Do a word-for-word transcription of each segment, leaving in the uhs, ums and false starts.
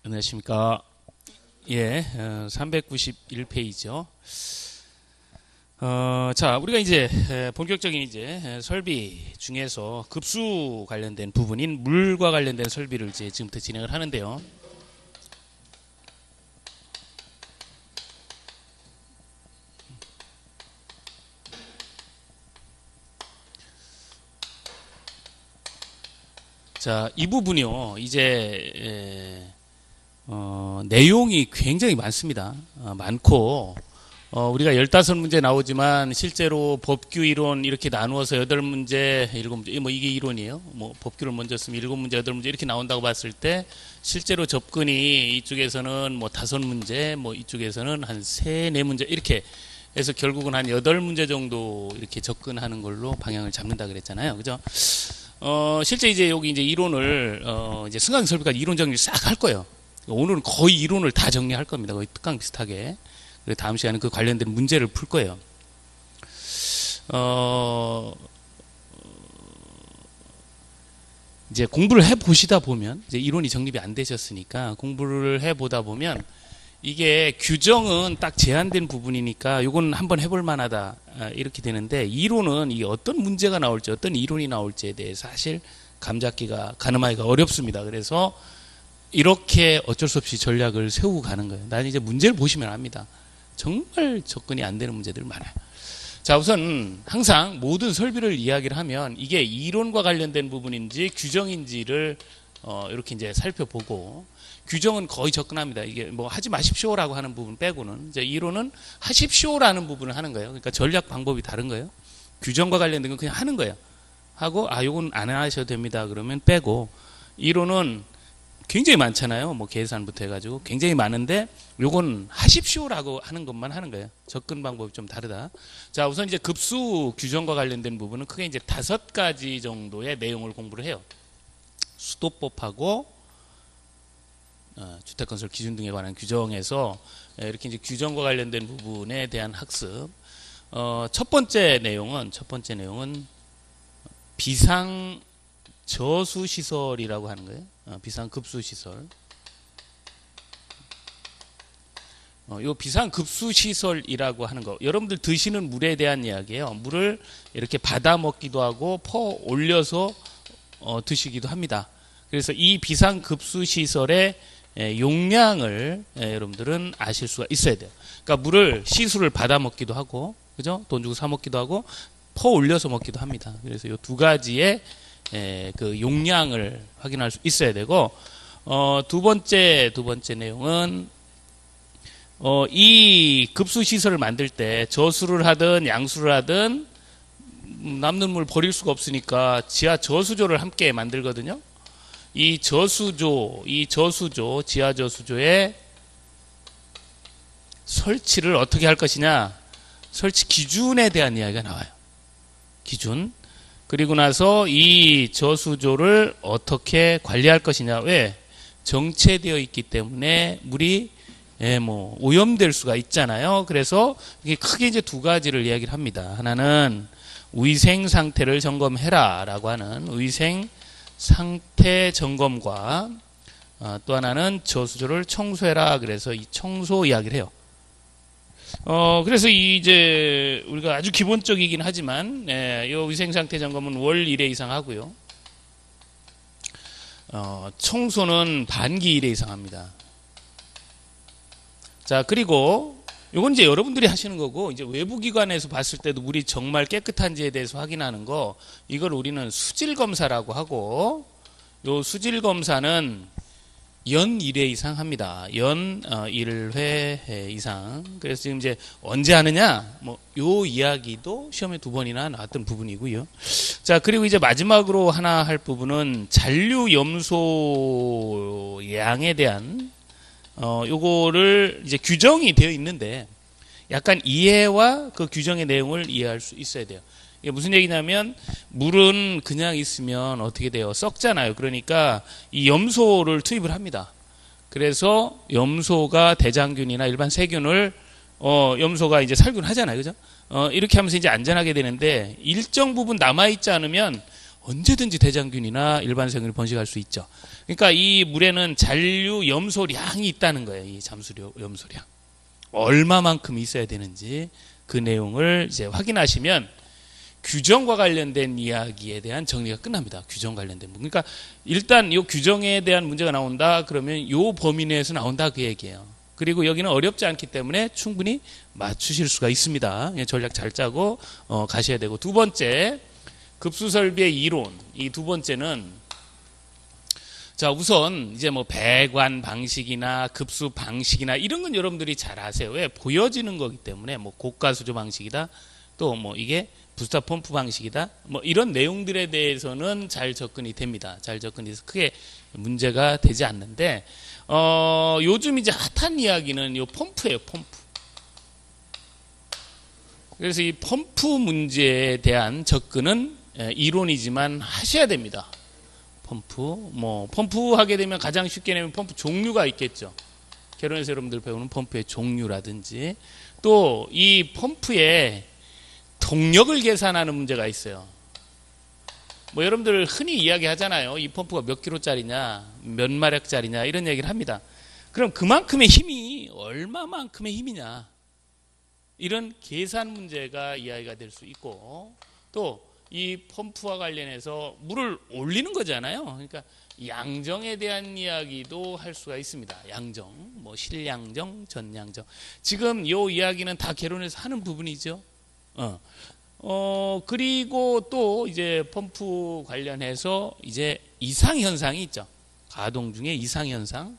안녕하십니까. 예, 어, 삼백구십일 페이지죠. 어, 자, 우리가 이제 에, 본격적인 이제 에, 설비 중에서 급수 관련된 부분인 물과 관련된 설비를 이제 지금부터 진행을 하는데요. 자, 이 부분이요. 이제 에, 어, 내용이 굉장히 많습니다. 어, 많고 어, 우리가 열다섯 문제 나오지만 실제로 법규 이론 이렇게 나누어서 여덟 문제, 일곱 문제, 뭐 이게 이론이에요. 뭐 법규를 먼저 쓰면 일곱 문제, 여덟 문제 이렇게 나온다고 봤을 때 실제로 접근이 이쪽에서는 뭐 다섯 문제, 뭐 이쪽에서는 한 세, 네 문제 이렇게 해서 결국은 한 여덟 문제 정도 이렇게 접근하는 걸로 방향을 잡는다 그랬잖아요. 그죠? 어, 실제 이제 여기 이제 이론을 어, 이제 승강 설비까지 이론 정리를 싹 할 거예요. 오늘은 거의 이론을 다 정리할 겁니다. 거의 특강 비슷하게. 그리고 다음 시간에 그 관련된 문제를 풀 거예요. 어, 이제 공부를 해 보시다 보면, 이제 이론이 정립이 안 되셨으니까 공부를 해 보다 보면 이게 규정은 딱 제한된 부분이니까 요건 한번 해볼 만하다. 이렇게 되는데 이론은 이게 어떤 문제가 나올지, 어떤 이론이 나올지에 대해 사실 감잡기가, 가늠하기가 어렵습니다. 그래서 이렇게 어쩔 수 없이 전략을 세우고 가는 거예요. 나는 이제 문제를 보시면 압니다. 정말 접근이 안 되는 문제들 많아요. 자, 우선 항상 모든 설비를 이야기를 하면 이게 이론과 관련된 부분인지 규정인지를 어, 이렇게 이제 살펴보고, 규정은 거의 접근합니다. 이게 뭐 하지 마십시오라고 하는 부분 빼고는, 이제 이론은 하십시오라는 부분을 하는 거예요. 그러니까 전략 방법이 다른 거예요. 규정과 관련된 건 그냥 하는 거예요. 하고 아, 요건 안 하셔도 됩니다. 그러면 빼고, 이론은 굉장히 많잖아요. 뭐 계산부터 해가지고 굉장히 많은데 요건 하십시오라고 하는 것만 하는 거예요. 접근 방법이 좀 다르다. 자, 우선 이제 급수 규정과 관련된 부분은 크게 이제 다섯 가지 정도의 내용을 공부를 해요. 수도법하고 어, 주택건설 기준 등에 관한 규정에서 이렇게 이제 규정과 관련된 부분에 대한 학습. 어, 첫 번째 내용은 첫 번째 내용은 비상 저수 시설이라고 하는 거예요. 어, 비상 급수 시설. 어, 요 비상 급수 시설이라고 하는 거. 여러분들 드시는 물에 대한 이야기예요. 물을 이렇게 받아 먹기도 하고 퍼 올려서 어, 드시기도 합니다. 그래서 이 비상 급수 시설의 에, 용량을 에, 여러분들은 아실 수가 있어야 돼요. 그러니까 물을 시수를 받아 먹기도 하고, 그죠? 돈 주고 사 먹기도 하고, 퍼 올려서 먹기도 합니다. 그래서 요 두 가지의 에, 그 용량을 확인할 수 있어야 되고, 어, 두 번째 두 번째 내용은 어, 이 급수 시설을 만들 때 저수를 하든 양수를 하든 남는 물 버릴 수가 없으니까 지하 저수조를 함께 만들거든요. 이 저수조, 이 저수조, 지하 저수조의 설치를 어떻게 할 것이냐, 설치 기준에 대한 이야기가 나와요. 기준. 그리고 나서 이 저수조를 어떻게 관리할 것이냐. 왜? 정체되어 있기 때문에 물이 예, 뭐 오염될 수가 있잖아요. 그래서 이게 크게 이제 두 가지를 이야기를 합니다. 하나는 위생 상태를 점검해라라고 하는 위생 상태 점검과 어, 또 하나는 저수조를 청소해라. 그래서 이 청소 이야기를 해요. 어, 그래서 이제 우리가 아주 기본적이긴 하지만, 예, 이 위생상태 점검은 월 일 회 이상 하고요. 어, 청소는 반기 일 회 이상 합니다. 자, 그리고 요건 이제 여러분들이 하시는 거고, 이제 외부 기관에서 봤을 때도 물이 정말 깨끗한지에 대해서 확인하는 거, 이걸 우리는 수질 검사라고 하고, 요 수질 검사는 연 일 회 이상 합니다. 연 일 회 이상. 그래서 지금 이제 언제 하느냐? 뭐, 요 이야기도 시험에 두 번이나 나왔던 부분이고요. 자, 그리고 이제 마지막으로 하나 할 부분은 잔류 염소 양에 대한, 어, 요거를 이제 규정이 되어 있는데, 약간 이해와 그 규정의 내용을 이해할 수 있어야 돼요. 이게 무슨 얘기냐면, 물은 그냥 있으면 어떻게 돼요? 썩잖아요. 그러니까 이 염소를 투입을 합니다. 그래서 염소가 대장균이나 일반 세균을, 어, 염소가 이제 살균 하잖아요. 그죠? 어, 이렇게 하면서 이제 안전하게 되는데, 일정 부분 남아있지 않으면 언제든지 대장균이나 일반 세균이 번식할 수 있죠. 그러니까 이 물에는 잔류 염소량이 있다는 거예요. 이 잠수 염소량. 얼마만큼 있어야 되는지 그 내용을 이제 확인하시면 규정과 관련된 이야기에 대한 정리가 끝납니다. 규정 관련된 부분. 그러니까 일단 이 규정에 대한 문제가 나온다 그러면 이 범위 내에서 나온다 그 얘기예요. 그리고 여기는 어렵지 않기 때문에 충분히 맞추실 수가 있습니다. 전략 잘 짜고 어, 가셔야 되고, 두 번째 급수설비의 이론. 이 두 번째는 자 우선 이제 뭐 배관 방식이나 급수 방식이나 이런 건 여러분들이 잘 아세요. 왜? 보여지는 거기 때문에 뭐 고가 수조 방식이다. 또 뭐 이게 부스터 펌프 방식이다. 뭐 이런 내용들에 대해서는 잘 접근이 됩니다. 잘 접근이 돼서 크게 문제가 되지 않는데 어, 요즘 이제 핫한 이야기는 요 펌프예요. 펌프. 그래서 이 펌프 문제에 대한 접근은 이론이지만 하셔야 됩니다. 펌프. 뭐 펌프 하게 되면 가장 쉽게 내면 펌프 종류가 있겠죠. 결혼해서 여러분들 배우는 펌프의 종류라든지 또 이 펌프에 동력을 계산하는 문제가 있어요. 뭐 여러분들 흔히 이야기하잖아요. 이 펌프가 몇 킬로짜리냐, 몇 마력짜리냐 이런 얘기를 합니다. 그럼 그만큼의 힘이 얼마만큼의 힘이냐 이런 계산 문제가 이야기가 될 수 있고, 또 이 펌프와 관련해서 물을 올리는 거잖아요. 그러니까 양정에 대한 이야기도 할 수가 있습니다. 양정, 뭐 실양정, 전양정. 지금 이 이야기는 다 개론에서 하는 부분이죠. 어. 어, 그리고 또 이제 펌프 관련해서 이제 이상현상이 있죠. 가동 중에 이상현상.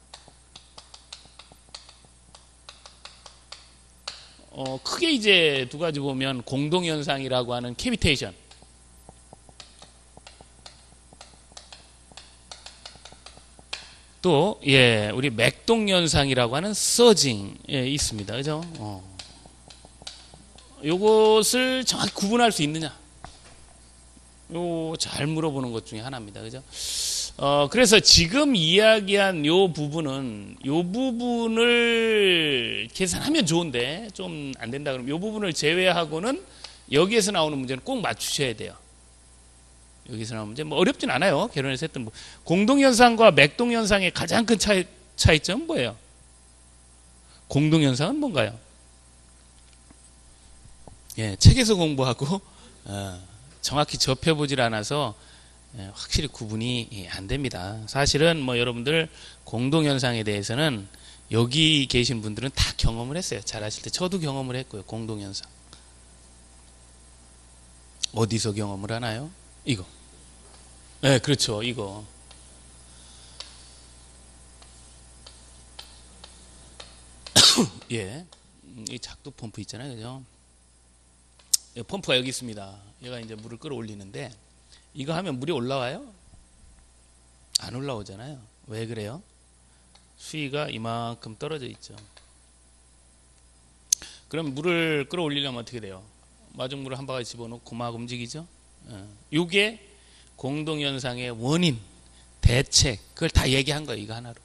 어, 크게 이제 두 가지 보면 공동현상이라고 하는 캐비테이션. 또, 예, 우리 맥동현상이라고 하는 서징, 예, 있습니다. 그죠? 어. 요것을 정확히 구분할 수 있느냐? 요 잘 물어보는 것 중에 하나입니다. 그죠? 어, 그래서 지금 이야기한 요 부분은 요 부분을 계산하면 좋은데 좀 안 된다 그러면 요 부분을 제외하고는 여기에서 나오는 문제는 꼭 맞추셔야 돼요. 여기서 나오는 문제 뭐 어렵진 않아요. 결혼해서 했던 뭐 공동현상과 맥동현상의 가장 큰 차이, 차이점은 뭐예요? 공동현상은 뭔가요? 예, 책에서 공부하고 어, 정확히 접해보질 않아서 예, 확실히 구분이 예, 안 됩니다. 사실은 뭐 여러분들 공동현상에 대해서는 여기 계신 분들은 다 경험을 했어요. 잘 아실 때 저도 경험을 했고요. 공동현상 어디서 경험을 하나요? 이거. 네, 그렇죠. 이거. 예, 이 작두 펌프 있잖아요, 그죠? 펌프가 여기 있습니다. 얘가 이제 물을 끌어올리는데 이거 하면 물이 올라와요? 안 올라오잖아요. 왜 그래요? 수위가 이만큼 떨어져 있죠. 그럼 물을 끌어올리려면 어떻게 돼요? 마중물을 한 바가지 집어넣고 막 움직이죠. 이게 공동현상의 원인, 대책, 그걸 다 얘기한 거예요. 이거 하나로.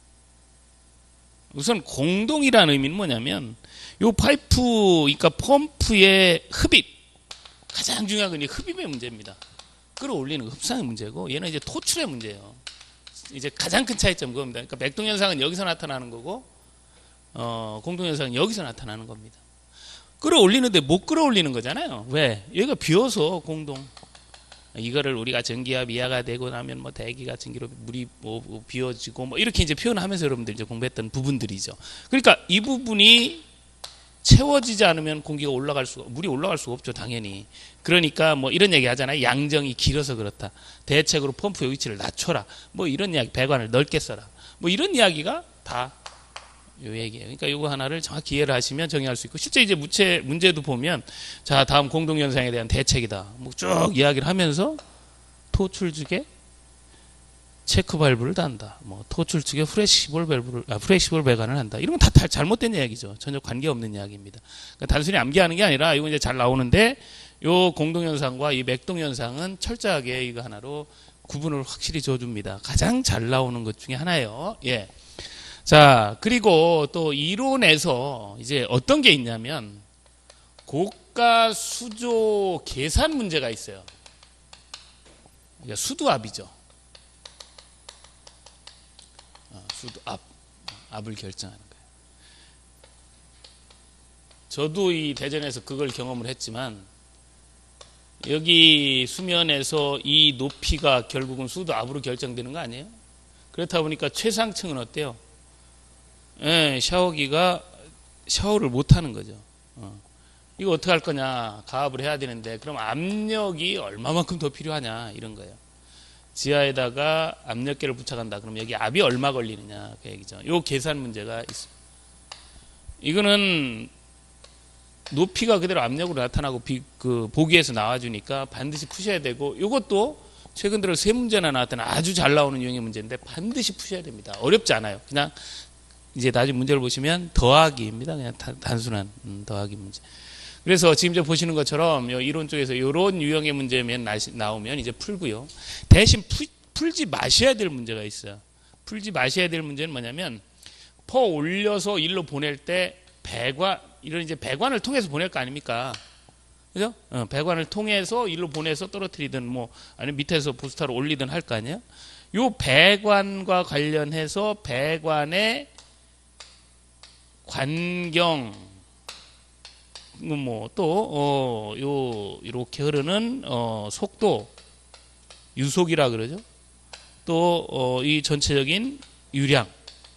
우선 공동이라는 의미는 뭐냐면 이 파이프, 그러니까 펌프의 흡입, 가장 중요한 건 이 흡입의 문제입니다. 끌어올리는 흡상의 문제고 얘는 이제 토출의 문제예요. 이제 가장 큰 차이점 그겁니다. 그러니까 맥동현상은 여기서 나타나는 거고 어, 공동현상은 여기서 나타나는 겁니다. 끌어올리는데 못 끌어올리는 거잖아요. 왜? 여기가 비어서 공동. 이거를 우리가 전기압 이하가 되고 나면 뭐 대기가 전기로 물이 뭐 비워지고 뭐 이렇게 이제 표현하면서 여러분들 이제 공부했던 부분들이죠. 그러니까 이 부분이 채워지지 않으면 공기가 올라갈 수가, 물이 올라갈 수가 없죠, 당연히. 그러니까 뭐 이런 얘기 하잖아요. 양정이 길어서 그렇다. 대책으로 펌프의 위치를 낮춰라. 뭐 이런 이야기, 배관을 넓게 써라. 뭐 이런 이야기가 다 요 얘기예요. 그러니까 요거 하나를 정확히 이해를 하시면 정의할 수 있고, 실제 이제 무체 문제도 보면 자, 다음 공동현상에 대한 대책이다. 뭐 쭉 이야기를 하면서 토출 측에 체크 발브를 단다. 뭐 토출 측에 프레시볼 밸브를 아, 프레시볼 배관을 한다. 이런 건 다 잘못된 이야기죠. 전혀 관계없는 이야기입니다. 그러니까 단순히 암기하는 게 아니라 이거 이제 잘 나오는데 요 공동현상과 이 맥동현상은 철저하게 이거 하나로 구분을 확실히 줘줍니다. 가장 잘 나오는 것 중에 하나예요. 예. 자, 그리고 또 이론에서 이제 어떤 게 있냐면 고가 수조 계산 문제가 있어요. 그러니까 수두압이죠. 어, 수두압, 압을 결정하는 거예요. 저도 이 대전에서 그걸 경험을 했지만 여기 수면에서 이 높이가 결국은 수두압으로 결정되는 거 아니에요? 그렇다 보니까 최상층은 어때요? 예, 샤워기가 샤워를 못 하는 거죠. 어. 이거 어떻게 할 거냐? 가압을 해야 되는데 그럼 압력이 얼마만큼 더 필요하냐? 이런 거예요. 지하에다가 압력계를 부착한다. 그럼 여기 압이 얼마 걸리느냐? 그 얘기죠. 요 계산 문제가 있습니다. 이거는 높이가 그대로 압력으로 나타나고 비, 그 보기에서 나와주니까 반드시 푸셔야 되고, 이것도 최근 들어 세 문제나 나왔던 아주 잘 나오는 유형의 문제인데 반드시 푸셔야 됩니다. 어렵지 않아요. 그냥 이제 나중에 문제를 보시면 더하기입니다. 그냥 다, 단순한 음, 더하기 문제. 그래서 지금 저 보시는 것처럼 이론 쪽에서 이런 유형의 문제면 나, 나오면 이제 풀고요. 대신 푸, 풀지 마셔야 될 문제가 있어요. 풀지 마셔야 될 문제는 뭐냐면 퍼 올려서 일로 보낼 때 배관, 이런 이제 배관을 통해서 보낼 거 아닙니까? 그죠? 어, 배관을 통해서 일로 보내서 떨어뜨리든 뭐 아니면 밑에서 부스타로 올리든 할 거 아니에요? 요 배관과 관련해서 배관의 관경 뭐 또 어 요 이렇게 흐르는 어 속도 유속이라 그러죠. 또 어 이 전체적인 유량,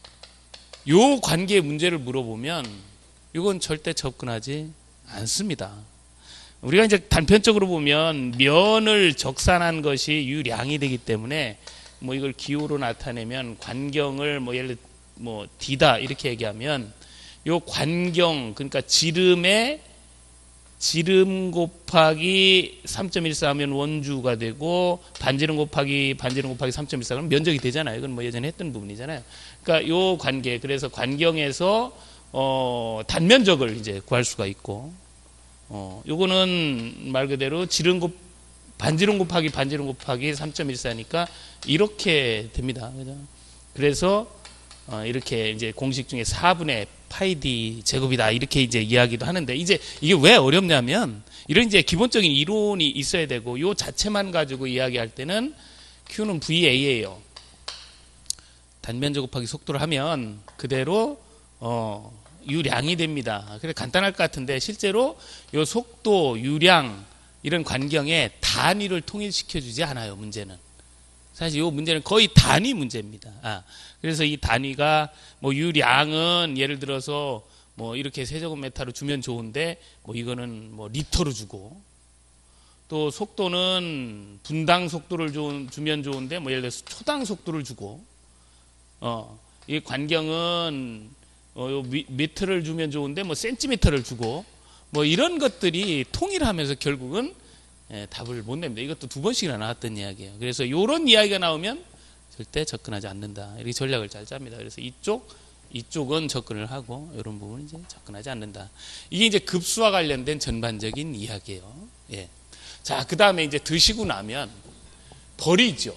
요 관계의 문제를 물어보면 이건 절대 접근하지 않습니다. 우리가 이제 단편적으로 보면 면을 적산한 것이 유량이 되기 때문에 뭐 이걸 기호로 나타내면 관경을 뭐 예를 들어 뭐 D다 이렇게 얘기하면 요 관경, 그러니까 지름의 지름 곱하기 삼 점 일사 하면 원주가 되고 반지름 곱하기 반지름 곱하기 삼 점 일사 그러면 면적이 되잖아요. 이건 뭐 예전에 했던 부분이잖아요. 그러니까 요 관계, 그래서 관경에서 어 단면적을 이제 구할 수가 있고, 어 요거는 말 그대로 지름 곱 반지름 곱하기 반지름 곱하기 삼 점 일사니까 이렇게 됩니다. 그죠? 그래서 어 이렇게 이제 공식 중에 사분의 파이 d 제곱이다 이렇게 이제 이야기도 하는데, 이제 이게 왜 어렵냐면 이런 이제 기본적인 이론이 있어야 되고 요 자체만 가지고 이야기할 때는 Q는 브이에이예요. 단면적 곱하기 속도를 하면 그대로 어 유량이 됩니다. 그래 간단할 것 같은데 실제로 요 속도, 유량 이런 관경에 단위를 통일시켜 주지 않아요. 문제는 사실 이 문제는 거의 단위 문제입니다. 아, 그래서 이 단위가 뭐 유량은 예를 들어서 뭐 이렇게 세제곱미터로 주면 좋은데 뭐 이거는 뭐 리터로 주고, 또 속도는 분당 속도를 주, 주면 좋은데 뭐 예를 들어서 초당 속도를 주고, 어, 이 관경은 어, 요 미, 미터를 주면 좋은데 뭐 센티미터를 주고, 뭐 이런 것들이 통일하면서 결국은 예, 답을 못 냅니다. 이것도 두 번씩이나 나왔던 이야기예요. 그래서 이런 이야기가 나오면 절대 접근하지 않는다. 이렇게 전략을 잘 짭니다. 그래서 이쪽, 이쪽은 접근을 하고 이런 부분은 이제 접근하지 않는다. 이게 이제 급수와 관련된 전반적인 이야기예요. 예. 자, 그 다음에 이제 드시고 나면 버리죠.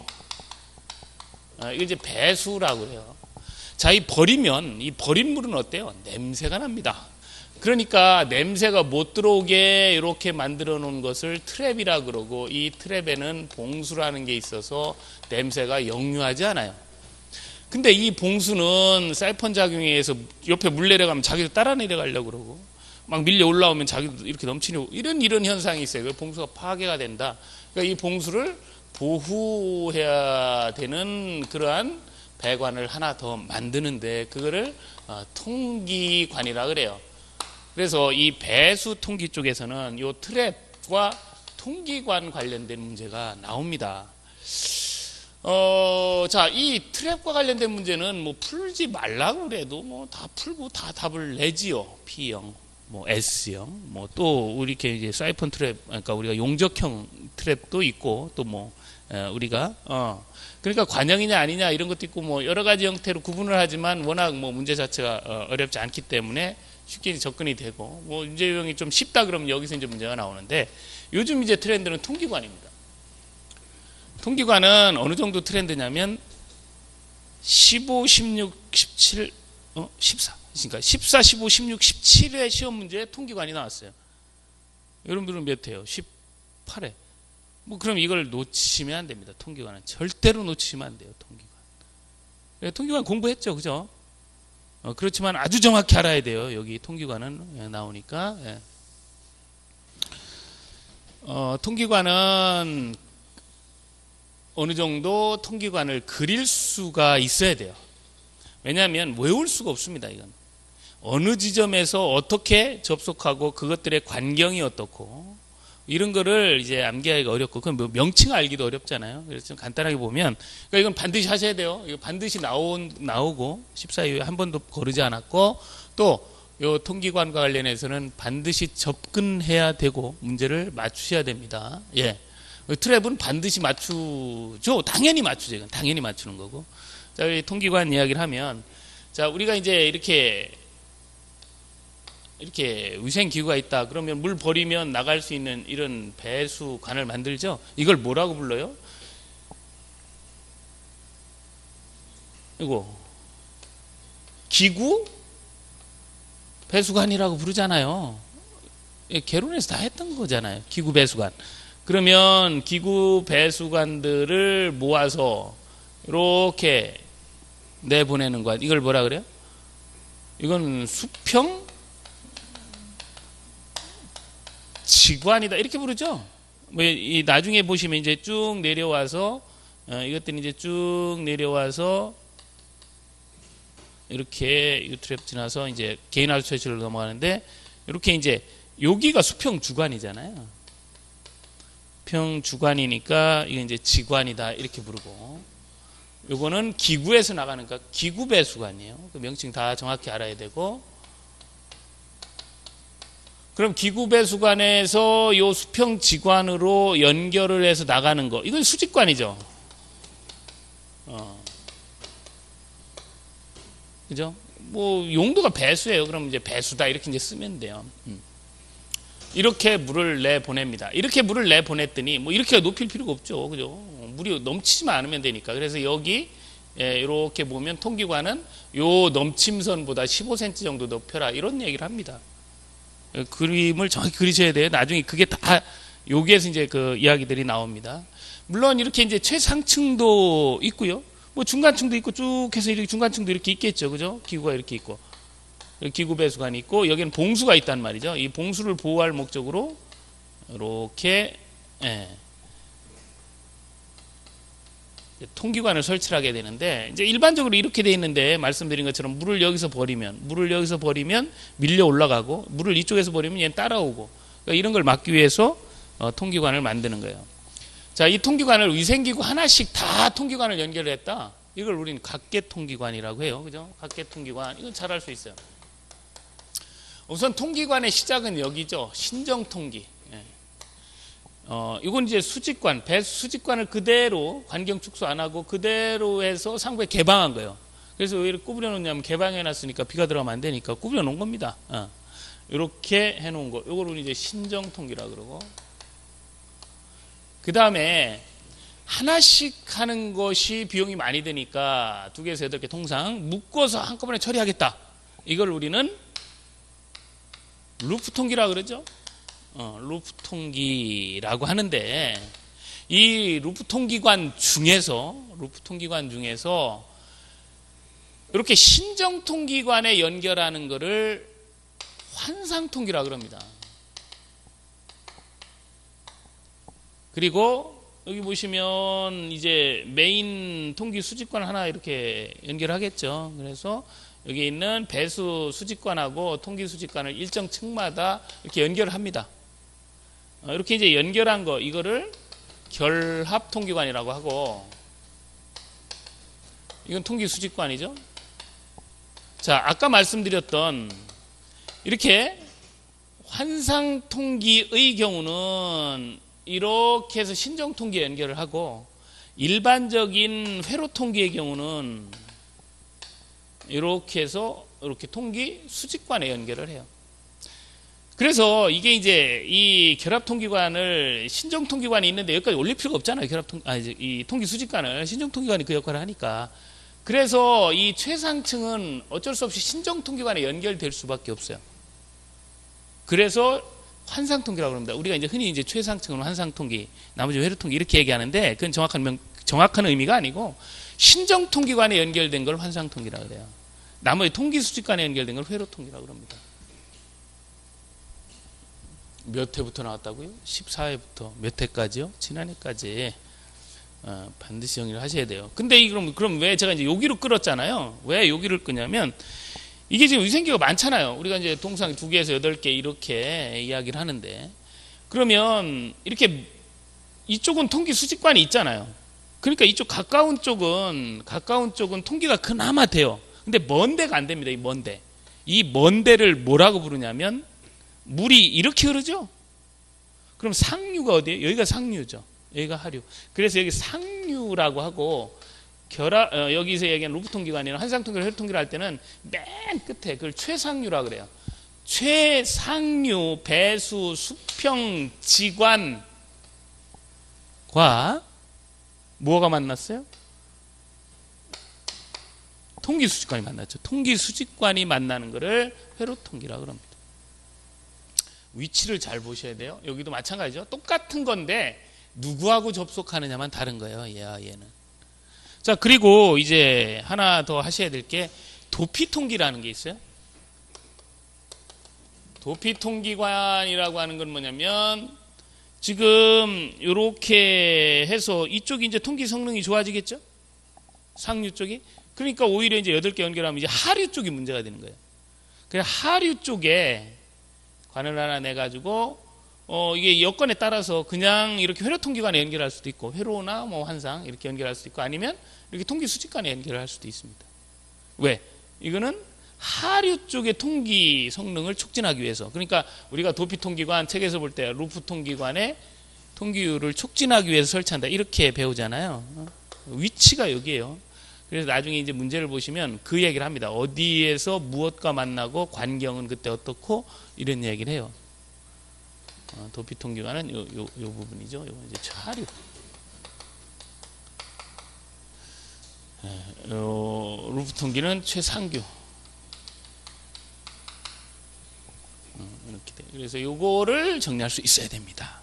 아, 이거 이제 배수라고 해요. 자, 이 버리면 이 버린 물은 어때요? 냄새가 납니다. 그러니까 냄새가 못 들어오게 이렇게 만들어 놓은 것을 트랩이라 그러고, 이 트랩에는 봉수라는 게 있어서 냄새가 역류하지 않아요. 근데 이 봉수는 사이펀 작용에 의해서 옆에 물 내려가면 자기도 따라 내려가려고 그러고, 막 밀려 올라오면 자기도 이렇게 넘치고, 이런 이런 현상이 있어요. 그 봉수가 파괴가 된다. 그러니까 이 봉수를 보호해야 되는 그러한 배관을 하나 더 만드는데 그거를 어, 통기관이라 그래요. 그래서 이 배수 통기 쪽에서는 이 트랩과 통기관 관련된 문제가 나옵니다. 어, 자, 이 트랩과 관련된 문제는 뭐 풀지 말라고 그래도 뭐 다 풀고 다 답을 내지요. P형, 뭐 S형, 뭐 또 우리 이렇게 이제 사이펀 트랩, 그러니까 우리가 용접형 트랩도 있고, 또 뭐 우리가 어 그러니까 관형이냐 아니냐 이런 것도 있고 뭐 여러 가지 형태로 구분을 하지만 워낙 뭐 문제 자체가 어렵지 않기 때문에 쉽게 접근이 되고, 뭐 문제 유형이 좀 쉽다 그러면 여기서 이제 문제가 나오는데, 요즘 이제 트렌드는 통기관입니다. 통기관은 어느 정도 트렌드냐면 십오, 십육, 십칠, 어, 십사, 그러니까 십사, 십오, 십육, 십칠의 시험 문제에 통기관이 나왔어요. 여러분들은 몇 회요? 십팔 회. 뭐 그럼 이걸 놓치면 안 됩니다. 통기관은 절대로 놓치면 안 돼요. 통기관. 예, 통기관 공부했죠, 그죠? 어, 그렇지만 아주 정확히 알아야 돼요. 여기 통기관은 예, 나오니까. 예. 어, 통기관은 어느 정도 통기관을 그릴 수가 있어야 돼요. 왜냐하면 외울 수가 없습니다. 이건 어느 지점에서 어떻게 접속하고 그것들의 관경이 어떻고 이런 거를 이제 암기하기가 어렵고 그 명칭 알기도 어렵잖아요. 그래서 좀 간단하게 보면 그러니까 이건 반드시 하셔야 돼요. 이거 반드시 나온 나오고 십사 이후에 한 번도 거르지 않았고 또 요 통기관과 관련해서는 반드시 접근해야 되고 문제를 맞추셔야 됩니다. 예. 트랩은 반드시 맞추죠. 당연히 맞추죠. 이건 당연히 맞추는 거고. 자, 우리 통기관 이야기를 하면 자, 우리가 이제 이렇게 이렇게 위생기구가 있다. 그러면 물 버리면 나갈 수 있는 이런 배수관을 만들죠. 이걸 뭐라고 불러요? 이거 기구 배수관이라고 부르잖아요. 개론에서 다 했던 거잖아요. 기구 배수관. 그러면 기구 배수관들을 모아서 이렇게 내보내는 것. 이걸 뭐라 그래요? 이건 수평 지관이다 이렇게 부르죠. 뭐 이 나중에 보시면 이제 쭉 내려와서 어, 이것들이 이제 쭉 내려와서 이렇게 유트랩 지나서 이제 개인 하수 처치를 넘어가는데 이렇게 이제 여기가 수평 주관이잖아요. 수평 주관이니까 이게 이제 지관이다 이렇게 부르고 요거는 기구에서 나가는 거 기구 배수관이에요. 그 명칭 다 정확히 알아야 되고 그럼 기구 배수관에서 요 수평 지관으로 연결을 해서 나가는 거 이건 수직관이죠. 어. 그죠? 뭐 용도가 배수예요. 그럼 이제 배수다 이렇게 이제 쓰면 돼요. 음. 이렇게 물을 내 보냅니다. 이렇게 물을 내 보냈더니 뭐 이렇게 높일 필요가 없죠. 그죠? 물이 넘치지만 않으면 되니까. 그래서 여기 예, 이렇게 보면 통기관은 요 넘침선보다 십오 센티미터 정도 높여라 이런 얘기를 합니다. 그림을 정확히 그리셔야 돼요. 나중에 그게 다 여기에서 이제 그 이야기들이 나옵니다. 물론 이렇게 이제 최상층도 있고요. 뭐 중간층도 있고 쭉 해서 이렇게 중간층도 이렇게 있겠죠. 그죠? 기구가 이렇게 있고. 기구 배수관이 있고 여기는 봉수가 있단 말이죠. 이 봉수를 보호할 목적으로 이렇게 예. 통기관을 설치를 하게 되는데 이제 일반적으로 이렇게 돼 있는데 말씀드린 것처럼 물을 여기서 버리면 물을 여기서 버리면 밀려 올라가고 물을 이쪽에서 버리면 얘는 따라오고 그러니까 이런 걸 막기 위해서 어, 통기관을 만드는 거예요. 자, 이 통기관을 위생기구 하나씩 다 통기관을 연결을 했다. 이걸 우리는 각계통기관이라고 해요. 그죠? 각계통기관. 이건 잘 알 수 있어요. 우선 통기관의 시작은 여기죠. 신정통기. 예. 어, 이건 이제 수직관, 배수 수직관을 그대로 관경 축소 안 하고 그대로 해서 상부에 개방한 거예요. 그래서 왜 이렇게 구부려 놓냐면 개방해 놨으니까 비가 들어가면 안 되니까 구부려 놓은 겁니다. 어. 이렇게 해 놓은 거. 이걸 우리 이제 신정통기라 그러고. 그 다음에 하나씩 하는 것이 비용이 많이 드니까 두 개에서 여덟 개 통상 묶어서 한꺼번에 처리하겠다. 이걸 우리는 루프통기라 그러죠. 어, 루프통기라고 하는데 이 루프통기관 중에서 루프통기관 중에서 이렇게 신정통기관에 연결하는 것을 환상통기라 그럽니다. 그리고 여기 보시면 이제 메인 통기 수직관 하나 이렇게 연결하겠죠. 그래서 여기 있는 배수 수직관하고 통기 수직관을 일정 층마다 이렇게 연결을 합니다. 이렇게 이제 연결한 거 이거를 결합 통기관이라고 하고 이건 통기 수직관이죠. 자, 아까 말씀드렸던 이렇게 환상 통기의 경우는 이렇게 해서 신정 통기에 연결을 하고 일반적인 회로 통기의 경우는 이렇게 해서 이렇게 통기 수직관에 연결을 해요. 그래서 이게 이제 이 결합 통기관을 신정 통기관이 있는데 여기까지 올릴 필요가 없잖아요. 결합 통, 아, 이제 이 통기 수직관을 신정 통기관이 그 역할을 하니까. 그래서 이 최상층은 어쩔 수 없이 신정 통기관에 연결될 수밖에 없어요. 그래서 환상통계라고 합니다. 우리가 이제 흔히 이제 최상층은 환상통계, 나머지 회로통계 이렇게 얘기하는데 그건 정확한 명, 정확한 의미가 아니고 신정통계관에 연결된 걸 환상통계라고 그래요. 나머지 통기수집관에 연결된 걸 회로통계라고 합니다. 몇 회부터 나왔다고요? 십사 회부터 몇 회까지요? 지난해까지 어, 반드시 정리를 하셔야 돼요. 근데 이 그럼 그럼 왜 제가 이제 여기로 끌었잖아요. 왜 여기를 끄냐면 이게 지금 위생기가 많잖아요. 우리가 이제 동상 두 개에서 여덟 개 이렇게 이야기를 하는데 그러면 이렇게 이쪽은 통기 수집관이 있잖아요. 그러니까 이쪽 가까운 쪽은 가까운 쪽은 통기가 그나마 돼요. 근데 먼 데가 안 됩니다. 이 먼 데. 이 먼 데를 뭐라고 부르냐면 물이 이렇게 흐르죠? 그럼 상류가 어디예요? 여기가 상류죠. 여기가 하류. 그래서 여기 상류라고 하고 결합, 어, 여기서 얘기하는 루프통기관이나 환상통계를 혈통기를 할 때는 맨 끝에 그걸 최상류라고 그래요. 최상류 배수 수평 지관과 뭐가 만났어요? 통기수직관이 만났죠. 통기수직관이 만나는 것을 회로통기라고 합니다. 위치를 잘 보셔야 돼요. 여기도 마찬가지죠. 똑같은 건데 누구하고 접속하느냐만 다른 거예요. 얘와 얘는. 자, 그리고 이제 하나 더 하셔야 될 게 도피통기라는 게 있어요. 도피통기관이라고 하는 건 뭐냐면 지금 이렇게 해서 이쪽이 이제 통기 성능이 좋아지겠죠? 상류 쪽이. 그러니까 오히려 이제 여덟 개 연결하면 이제 하류 쪽이 문제가 되는 거예요. 그래서 하류 쪽에 관을 하나 내가지고 어 이게 여건에 따라서 그냥 이렇게 회로통기관에 연결할 수도 있고 회로나 뭐 환상 이렇게 연결할 수도 있고 아니면 이렇게 통기 수직관에 연결할 수도 있습니다. 왜? 이거는 하류 쪽의 통기 성능을 촉진하기 위해서. 그러니까 우리가 도피통기관 책에서 볼 때 루프통기관의 통기율을 촉진하기 위해서 설치한다 이렇게 배우잖아요. 위치가 여기에요. 그래서 나중에 이제 문제를 보시면 그 얘기를 합니다. 어디에서 무엇과 만나고 관경은 그때 어떻고 이런 얘기를 해요. 어, 도피통기관은 요, 요, 요 부분이죠. 요 이제 하류. 예, 요, 루프통기는 최상규. 어, 이렇게 돼. 그래서 요거를 정리할 수 있어야 됩니다.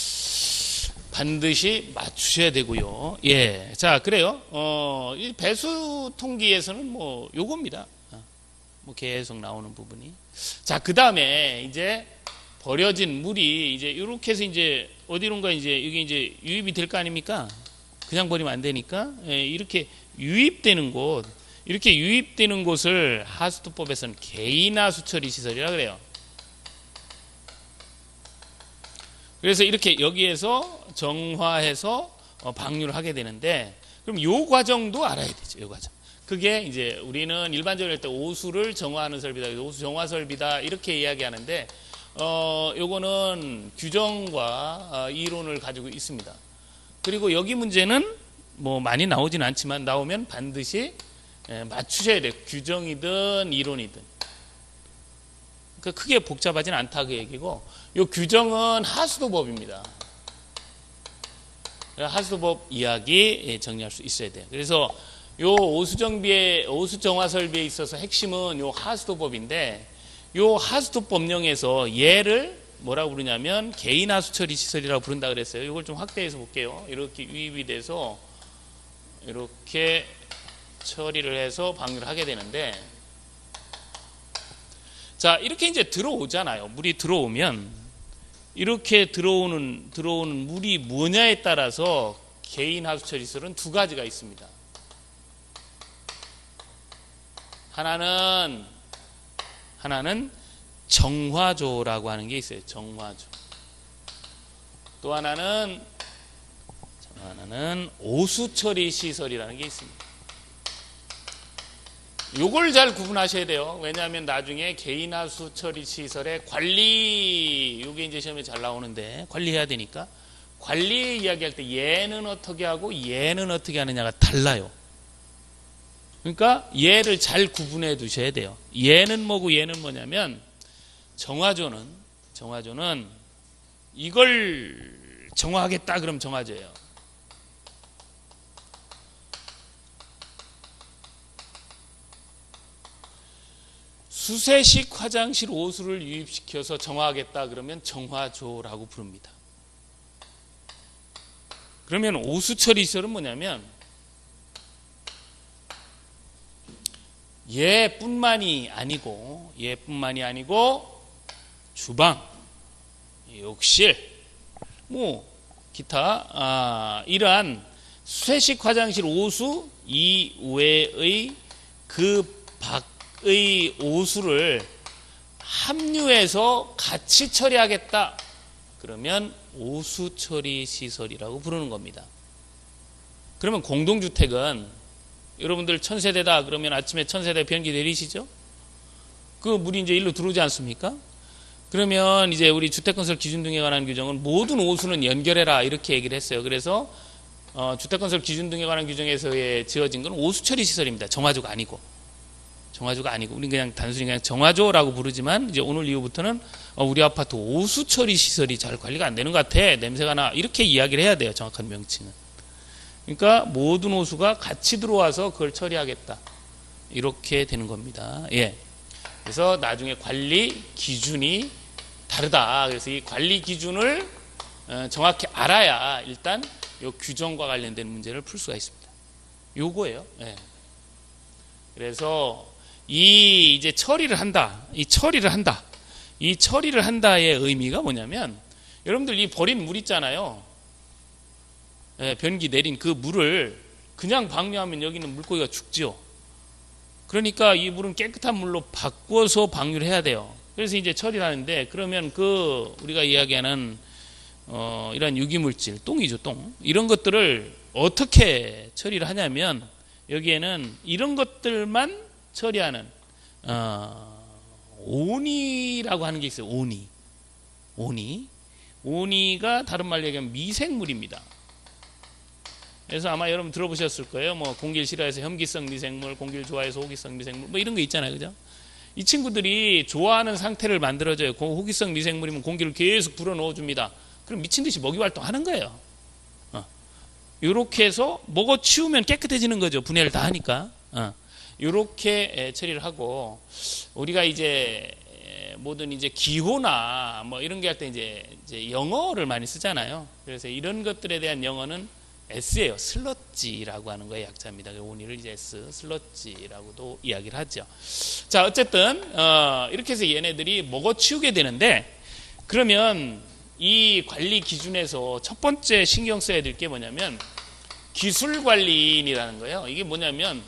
반드시 맞추셔야 되고요. 예. 자, 그래요. 어, 이 배수 통기에서는 뭐 요겁니다. 어, 뭐 계속 나오는 부분이. 자, 그 다음에 이제 버려진 물이 이제 이렇게 해서 이제 어디론가 이제 이게 이제 유입이 될 거 아닙니까? 그냥 버리면 안 되니까. 예, 이렇게 유입되는 곳, 이렇게 유입되는 곳을 하수도법에서는 개인하수 처리 시설이라 그래요. 그래서 이렇게 여기에서 정화해서 방류를 하게 되는데 그럼 요 과정도 알아야 되죠. 요 과정. 그게 이제 우리는 일반적으로 할 때 오수를 정화하는 설비다. 오수 정화 설비다. 이렇게 이야기하는데 어 요거는 규정과 어, 이론을 가지고 있습니다. 그리고 여기 문제는 뭐 많이 나오진 않지만 나오면 반드시 예, 맞추셔야 돼요. 규정이든 이론이든. 그러니까 크게 복잡하진 않다 그 얘기고 요 규정은 하수도법입니다. 하수도법 이야기 정리할 수 있어야 돼요. 그래서 요 오수정비에 오수정화 설비에 있어서 핵심은 요 하수도법인데 요 하수도법령에서 얘를 뭐라고 부르냐면 개인 하수 처리 시설이라고 부른다 그랬어요. 이걸 좀 확대해서 볼게요. 이렇게 유입이 돼서 이렇게 처리를 해서 방류를 하게 되는데 자, 이렇게 이제 들어오잖아요. 물이 들어오면 이렇게 들어오는 들어오는 물이 뭐냐에 따라서 개인 하수처리 시설은 두 가지가 있습니다. 하나는 하나는 정화조라고 하는 게 있어요. 정화조. 또 하나는 하나는 오수처리 시설이라는 게 있습니다. 요걸 잘 구분하셔야 돼요. 왜냐하면 나중에 개인 하수 처리 시설의 관리, 요게 이제 시험에 잘 나오는데 관리해야 되니까 관리 이야기할 때 얘는 어떻게 하고 얘는 어떻게 하느냐가 달라요. 그러니까 얘를 잘 구분해 두셔야 돼요. 얘는 뭐고 얘는 뭐냐면 정화조는 정화조는 이걸 정화하겠다 그럼 정화조예요. 수세식 화장실 오수를 유입시켜서 정화하겠다 그러면 정화조라고 부릅니다. 그러면 오수 처리 시설은 뭐냐면 얘뿐만이 아니고 얘뿐만이 아니고 주방, 욕실, 뭐 기타 아, 이러한 수세식 화장실 오수 이외의 그 밖의 오수를 합류해서 같이 처리하겠다 그러면 오수 처리 시설이라고 부르는 겁니다. 그러면 공동주택은 여러분들 천세대다 그러면 아침에 천세대 변기 내리시죠? 그 물이 이제 일로 들어오지 않습니까? 그러면 이제 우리 주택건설 기준 등에 관한 규정은 모든 오수는 연결해라 이렇게 얘기를 했어요. 그래서 어, 주택건설 기준 등에 관한 규정에서의 지어진 건 오수 처리 시설입니다. 정화조가 아니고. 정화조가 아니고 우리는 그냥 단순히 그냥 정화조라고 부르지만 이제 오늘 이후부터는 어, 우리 아파트 오수 처리 시설이 잘 관리가 안 되는 것 같아. 냄새가 나. 이렇게 이야기를 해야 돼요. 정확한 명칭은. 그러니까 모든 오수가 같이 들어와서 그걸 처리하겠다. 이렇게 되는 겁니다. 예. 그래서 나중에 관리 기준이 다르다. 그래서 이 관리 기준을 정확히 알아야 일단 이 규정과 관련된 문제를 풀 수가 있습니다. 요거예요. 예. 그래서 이 이제 처리를 한다. 이 처리를 한다. 이 처리를 한다의 의미가 뭐냐면 여러분들 이 버린 물 있잖아요. 예, 변기 내린 그 물을 그냥 방류하면 여기는 물고기가 죽지요. 그러니까 이 물은 깨끗한 물로 바꿔서 방류를 해야 돼요. 그래서 이제 처리를 하는데 그러면 그 우리가 이야기하는 어, 이런 유기물질, 똥이죠, 똥. 이런 것들을 어떻게 처리를 하냐면 여기에는 이런 것들만 처리하는 어, 오니라고 하는 게 있어요. 오니. 오니. 오니가 다른 말로 얘기하면 미생물입니다. 그래서 아마 여러분 들어보셨을 거예요. 뭐 공기를 싫어해서 혐기성 미생물, 공기를 좋아해서 호기성 미생물, 뭐 이런 거 있잖아요, 그죠? 이 친구들이 좋아하는 상태를 만들어줘요. 호기성 미생물이면 공기를 계속 불어넣어 줍니다. 그럼 미친 듯이 먹이 활동하는 거예요. 어. 이렇게 해서 먹어 치우면 깨끗해지는 거죠. 분해를 다 하니까. 어. 이렇게 처리를 하고 우리가 이제 모든 이제 기호나 뭐 이런 게 할 때 이제, 이제 영어를 많이 쓰잖아요. 그래서 이런 것들에 대한 영어는 S예요. 슬러지라고 하는 거의 약자입니다. 오니를 이제 S, 슬러지라고도 이야기를 하죠. 자, 어쨌든 어, 이렇게 해서 얘네들이 먹어치우게 되는데 그러면 이 관리 기준에서 첫 번째 신경 써야 될 게 뭐냐면 기술관리인이라는 거예요. 이게 뭐냐면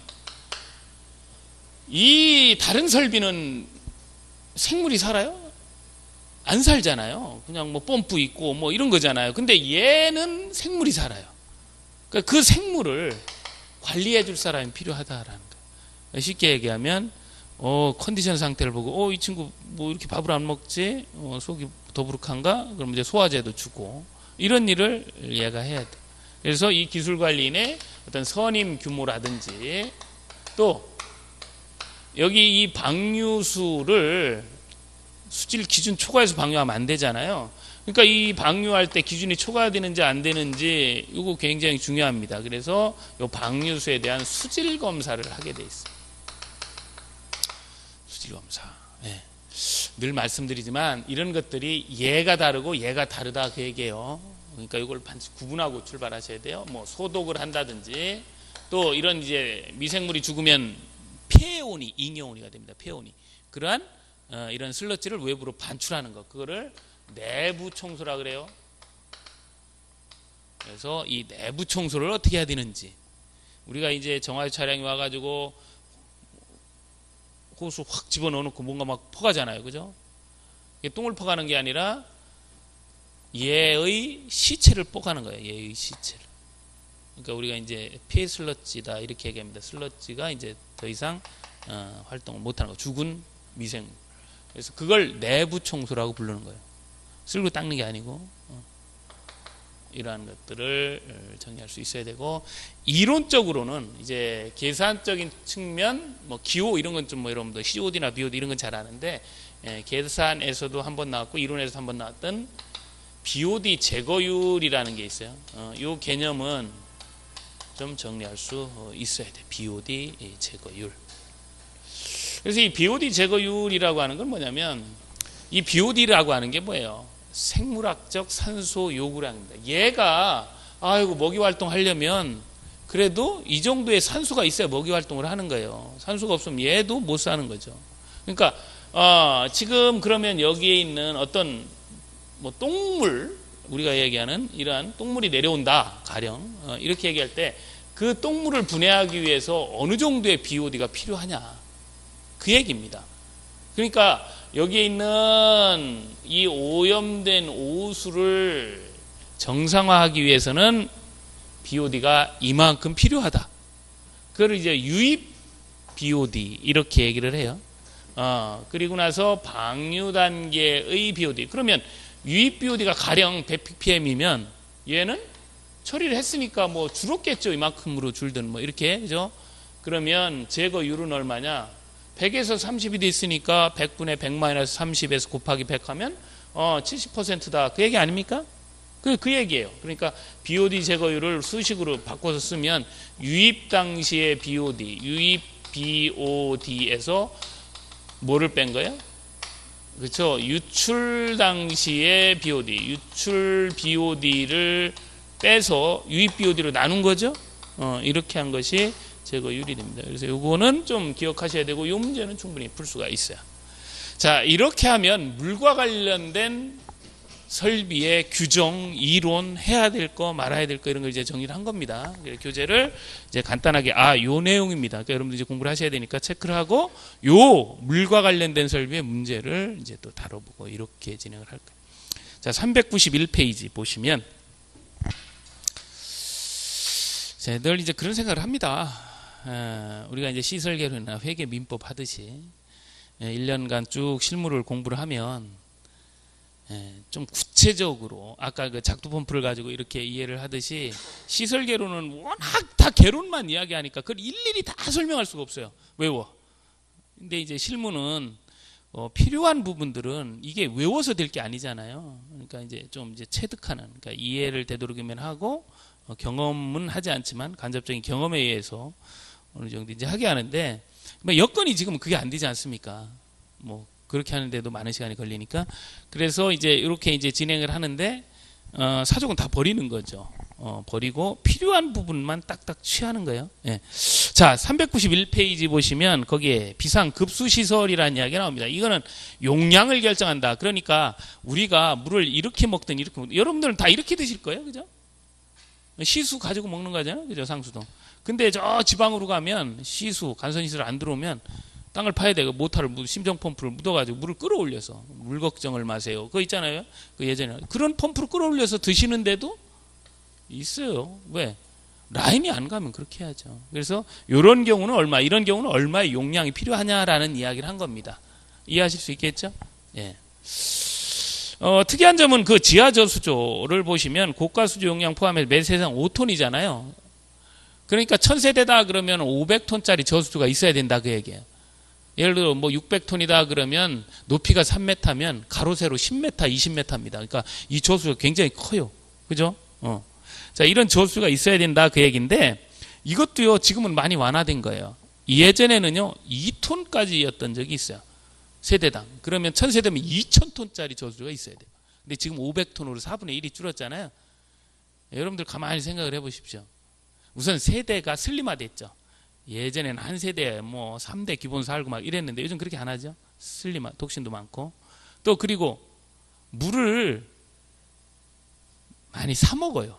이 다른 설비는 생물이 살아요? 안 살잖아요. 그냥 뭐 펌프 있고 뭐 이런 거잖아요. 근데 얘는 생물이 살아요. 그러니까 그 생물을 관리해 줄 사람이 필요하다라는 거예요. 쉽게 얘기하면 어, 컨디션 상태를 보고 어, 이 친구 뭐 이렇게 밥을 안 먹지? 어, 속이 더부룩한가? 그럼 이제 소화제도 주고 이런 일을 얘가 해야 돼. 그래서 이 기술관리인의 어떤 선임 규모라든지 또 여기 이 방류수를 수질 기준 초과해서 방류하면 안 되잖아요. 그러니까 이 방류할 때 기준이 초과되는지 안 되는지 이거 굉장히 중요합니다. 그래서 이 방류수에 대한 수질 검사를 하게 돼 있어요. 수질 검사. 네. 늘 말씀드리지만 이런 것들이 얘가 다르고 얘가 다르다 그 얘기예요. 그러니까 이걸 반드시 구분하고 출발하셔야 돼요. 뭐 소독을 한다든지 또 이런 이제 미생물이 죽으면 폐온이 잉여온이가 됩니다. 폐온이. 그러한 어, 이런 슬러지를 외부로 반출하는 것. 그거를 내부 청소라 그래요. 그래서 이 내부 청소를 어떻게 해야 되는지 우리가 이제 정화조 차량이 와가지고 호수 확 집어넣어놓고 뭔가 막 퍼가잖아요, 그죠? 이게 똥을 퍼가는 게 아니라 얘의 시체를 뽀가는 거예요. 얘의 시체를. 그러니까 우리가 이제 폐 슬러지다 이렇게 얘기합니다. 슬러지가 이제 더 이상 어, 활동을 못하는 거. 죽은 미생물. 그래서 그걸 내부 청소라고 부르는 거예요. 쓸고 닦는 게 아니고 어. 이러한 것들을 정리할 수 있어야 되고 이론적으로는 이제 계산적인 측면 뭐 기호 이런 건 좀 뭐 여러분들 씨오디나 비오디 이런 건 잘 아는데 예, 계산에서도 한번 나왔고 이론에서도 한번 나왔던 비오디 제거율이라는 게 있어요. 어, 이 개념은 좀 정리할 수 있어야 돼. 비오디 제거율. 그래서 이 비오디 제거율이라고 하는 건 뭐냐면 이 비오디라고 하는 게 뭐예요? 생물학적 산소 요구량입니다. 얘가 아이고 먹이 활동하려면 그래도 이 정도의 산소가 있어야 먹이 활동을 하는 거예요. 산소가 없으면 얘도 못 사는 거죠. 그러니까 어, 지금 그러면 여기에 있는 어떤 뭐 똥물, 우리가 얘기하는 이러한 똥물이 내려온다 가령 어, 이렇게 얘기할 때 그 똥물을 분해하기 위해서 어느 정도의 비오디가 필요하냐 그 얘기입니다. 그러니까 여기에 있는 이 오염된 오수를 정상화하기 위해서는 비오디가 이만큼 필요하다. 그걸 이제 유입 비오디 이렇게 얘기를 해요. 어, 그리고 나서 방류 단계의 비오디. 그러면 유입 비오디가 가령 백 ppm이면 얘는 처리를 했으니까 뭐 줄었겠죠. 이만큼으로 줄든 뭐 이렇게 그죠? 그러면 제거율은 얼마냐? 백에서 삼십이 됐으니까 백분의 백 마이너스 삼십에서 곱하기 백 하면 어, 칠십 퍼센트다. 그 얘기 아닙니까? 그, 그 얘기예요. 그러니까 비오디 제거율을 수식으로 바꿔서 쓰면 유입 당시의 비오디, 유입 비오디에서 뭐를 뺀 거예요? 그렇죠. 유출 당시의 비오디, 유출 비오디를 빼서 유입 비오디로 나눈 거죠. 어, 이렇게 한 것이 제거율이 됩니다. 그래서 요거는 좀 기억하셔야 되고 이 문제는 충분히 풀 수가 있어요. 자, 이렇게 하면 물과 관련된 설비의 규정, 이론, 해야 될 거, 말아야 될 거 이런 걸 이제 정리를 한 겁니다. 교재를 이제 간단하게 아, 요 내용입니다. 그러니까 여러분들 이제 공부를 하셔야 되니까 체크를 하고 요 물과 관련된 설비의 문제를 이제 또 다뤄보고 이렇게 진행을 할 거예요. 자, 삼백구십일 페이지 보시면 자, 늘 이제 그런 생각을 합니다. 아, 우리가 이제 시설계론이나 회계 민법 하듯이 일 년간 쭉 실무를 공부를 하면 좀 구체적으로 아까 그 작두 펌프를 가지고 이렇게 이해를 하듯이 시설계론은 워낙 다 개론만 이야기하니까 그걸 일일이 다 설명할 수가 없어요. 외워. 근데 이제 실무는 어, 필요한 부분들은 이게 외워서 될 게 아니잖아요. 그러니까 이제 좀 이제 체득하는, 그러니까 이해를 되도록이면 하고 어, 경험은 하지 않지만 간접적인 경험에 의해서 어느 정도 이제 하게 하는데 뭐 여건이 지금 그게 안 되지 않습니까? 뭐 그렇게 하는데도 많은 시간이 걸리니까 그래서 이제 이렇게 이제 진행을 하는데 어, 사족은 다 버리는 거죠. 어, 버리고 필요한 부분만 딱딱 취하는 거예요. 예. 자, 삼백구십일 페이지 보시면 거기에 비상급수시설이라는 이야기가 나옵니다. 이거는 용량을 결정한다. 그러니까 우리가 물을 이렇게 먹든 이렇게 먹든 여러분들은 다 이렇게 드실 거예요. 그죠? 시수 가지고 먹는 거잖아요. 그죠? 상수도. 근데 저 지방으로 가면 시수, 간선시설 안 들어오면 땅을 파야 돼요. 모터를, 심정 펌프를 묻어가지고 물을 끌어올려서 물 걱정을 마세요. 그거 있잖아요. 그 예전에 그런 펌프를 끌어올려서 드시는데도 있어요. 왜? 라인이 안 가면 그렇게 해야죠. 그래서 이런 경우는 얼마, 이런 경우는 얼마의 용량이 필요하냐라는 이야기를 한 겁니다. 이해하실 수 있겠죠? 예. 어, 특이한 점은 그 지하 저수조를 보시면 고가 수조 용량 포함해서 매세상 오 톤이잖아요. 그러니까 천 세대다 그러면 오백 톤짜리 저수조가 있어야 된다 그 얘기예요. 예를 들어 뭐 육백 톤이다 그러면 높이가 삼 미터면 가로 세로 십 미터, 이십 미터입니다. 그러니까 이 저수가 굉장히 커요. 그죠? 어. 자, 이런 저수가 있어야 된다 그 얘기인데 이것도요 지금은 많이 완화된 거예요. 예전에는요 이 톤까지였던 적이 있어요. 세대당. 그러면 천 세대면 이천 톤짜리 저수조가 있어야 돼요. 근데 지금 오백 톤으로 사분의 일이 줄었잖아요. 여러분들 가만히 생각을 해보십시오. 우선 세대가 슬림화됐죠. 예전에는 한 세대에 뭐 삼 대 기본 살고 막 이랬는데 요즘 그렇게 안 하죠. 슬림화, 독신도 많고. 또 그리고 물을 많이 사 먹어요.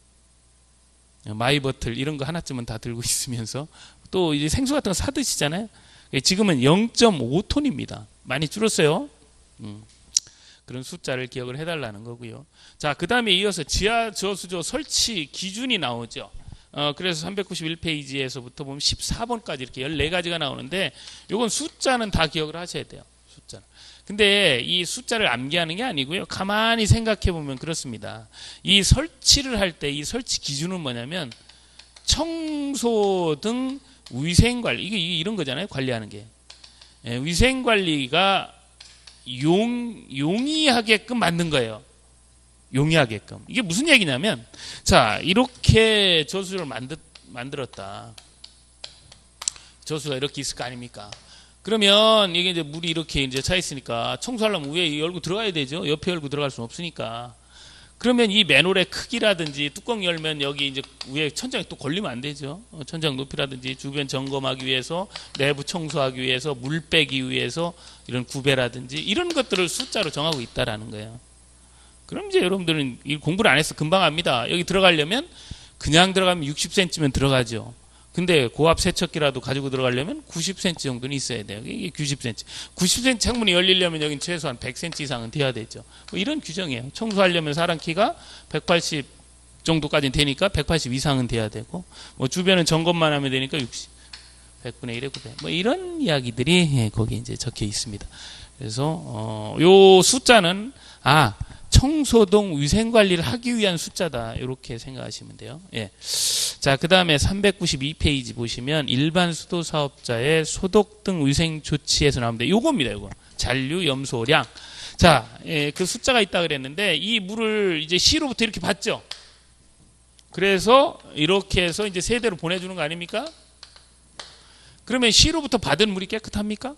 마이버틀 이런 거 하나쯤은 다 들고 있으면서 또 이제 생수 같은 거 사 드시잖아요. 지금은 영 점 오 톤입니다. 많이 줄었어요. 음, 그런 숫자를 기억을 해달라는 거고요. 자, 그 다음에 이어서 지하 저수조 설치 기준이 나오죠. 어, 그래서 삼백구십일 페이지에서부터 보면 십사 번까지 이렇게 열네 가지가 나오는데 요건 숫자는 다 기억을 하셔야 돼요. 숫자는. 근데 이 숫자를 암기하는 게 아니고요. 가만히 생각해 보면 그렇습니다. 이 설치를 할 때 이 설치 기준은 뭐냐면 청소 등 위생관리, 이게 이런 거잖아요. 관리하는 게. 예, 위생관리가 용, 용이하게끔 만든 거예요. 용이하게끔. 이게 무슨 얘기냐면, 자, 이렇게 저수를 만들, 만들었다. 저수가 이렇게 있을 거 아닙니까? 그러면 이게 이제 물이 이렇게 이제 차 있으니까 청소하려면 위에 열고 들어가야 되죠. 옆에 열고 들어갈 수는 없으니까. 그러면 이 맨홀의 크기라든지 뚜껑 열면 여기 이제 위에 천장에 또 걸리면 안 되죠. 천장 높이라든지 주변 점검하기 위해서, 내부 청소하기 위해서, 물 빼기 위해서 이런 구배라든지 이런 것들을 숫자로 정하고 있다라는 거예요. 그럼 이제 여러분들은 이 공부를 안 해서 금방 압니다. 여기 들어가려면 그냥 들어가면 육십 센티미터면 들어가죠. 근데 고압 세척기라도 가지고 들어가려면 구십 센티미터 정도는 있어야 돼요. 이게 구십 센티미터. 구십 센티미터 창문이 열리려면 여긴 최소한 백 센티미터 이상은 돼야 되죠. 뭐 이런 규정이에요. 청소하려면 사람 키가 백팔십 정도까지는 되니까 백팔십 이상은 돼야 되고, 뭐 주변은 점검만 하면 되니까 육십, 백분의 일에 구백. 뭐 이런 이야기들이 거기 이제 적혀 있습니다. 그래서 어, 요 숫자는 아 청소동 위생관리를 하기 위한 숫자다. 이렇게 생각하시면 돼요. 예. 자, 그 다음에 삼백구십이 페이지 보시면 일반 수도 사업자의 소독 등 위생 조치에서 나옵니다. 요겁니다. 요거. 잔류 염소량. 자, 예, 그 숫자가 있다 그랬는데 이 물을 이제 시로부터 이렇게 받죠. 그래서 이렇게 해서 이제 세대로 보내주는 거 아닙니까? 그러면 시로부터 받은 물이 깨끗합니까?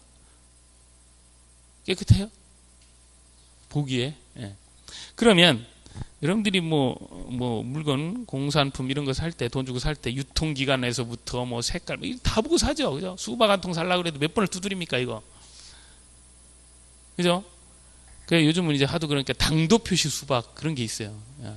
깨끗해요? 보기에. 예. 그러면 여러분들이 뭐, 뭐, 물건, 공산품 이런 거 살 때, 돈 주고 살 때, 유통기관에서부터 뭐 색깔, 뭐 다 보고 사죠. 그죠? 수박 한 통 살라고 그래도 몇 번을 두드립니까, 이거? 그죠? 그 요즘은 이제 하도 그러니까 당도 표시 수박 그런 게 있어요. 야.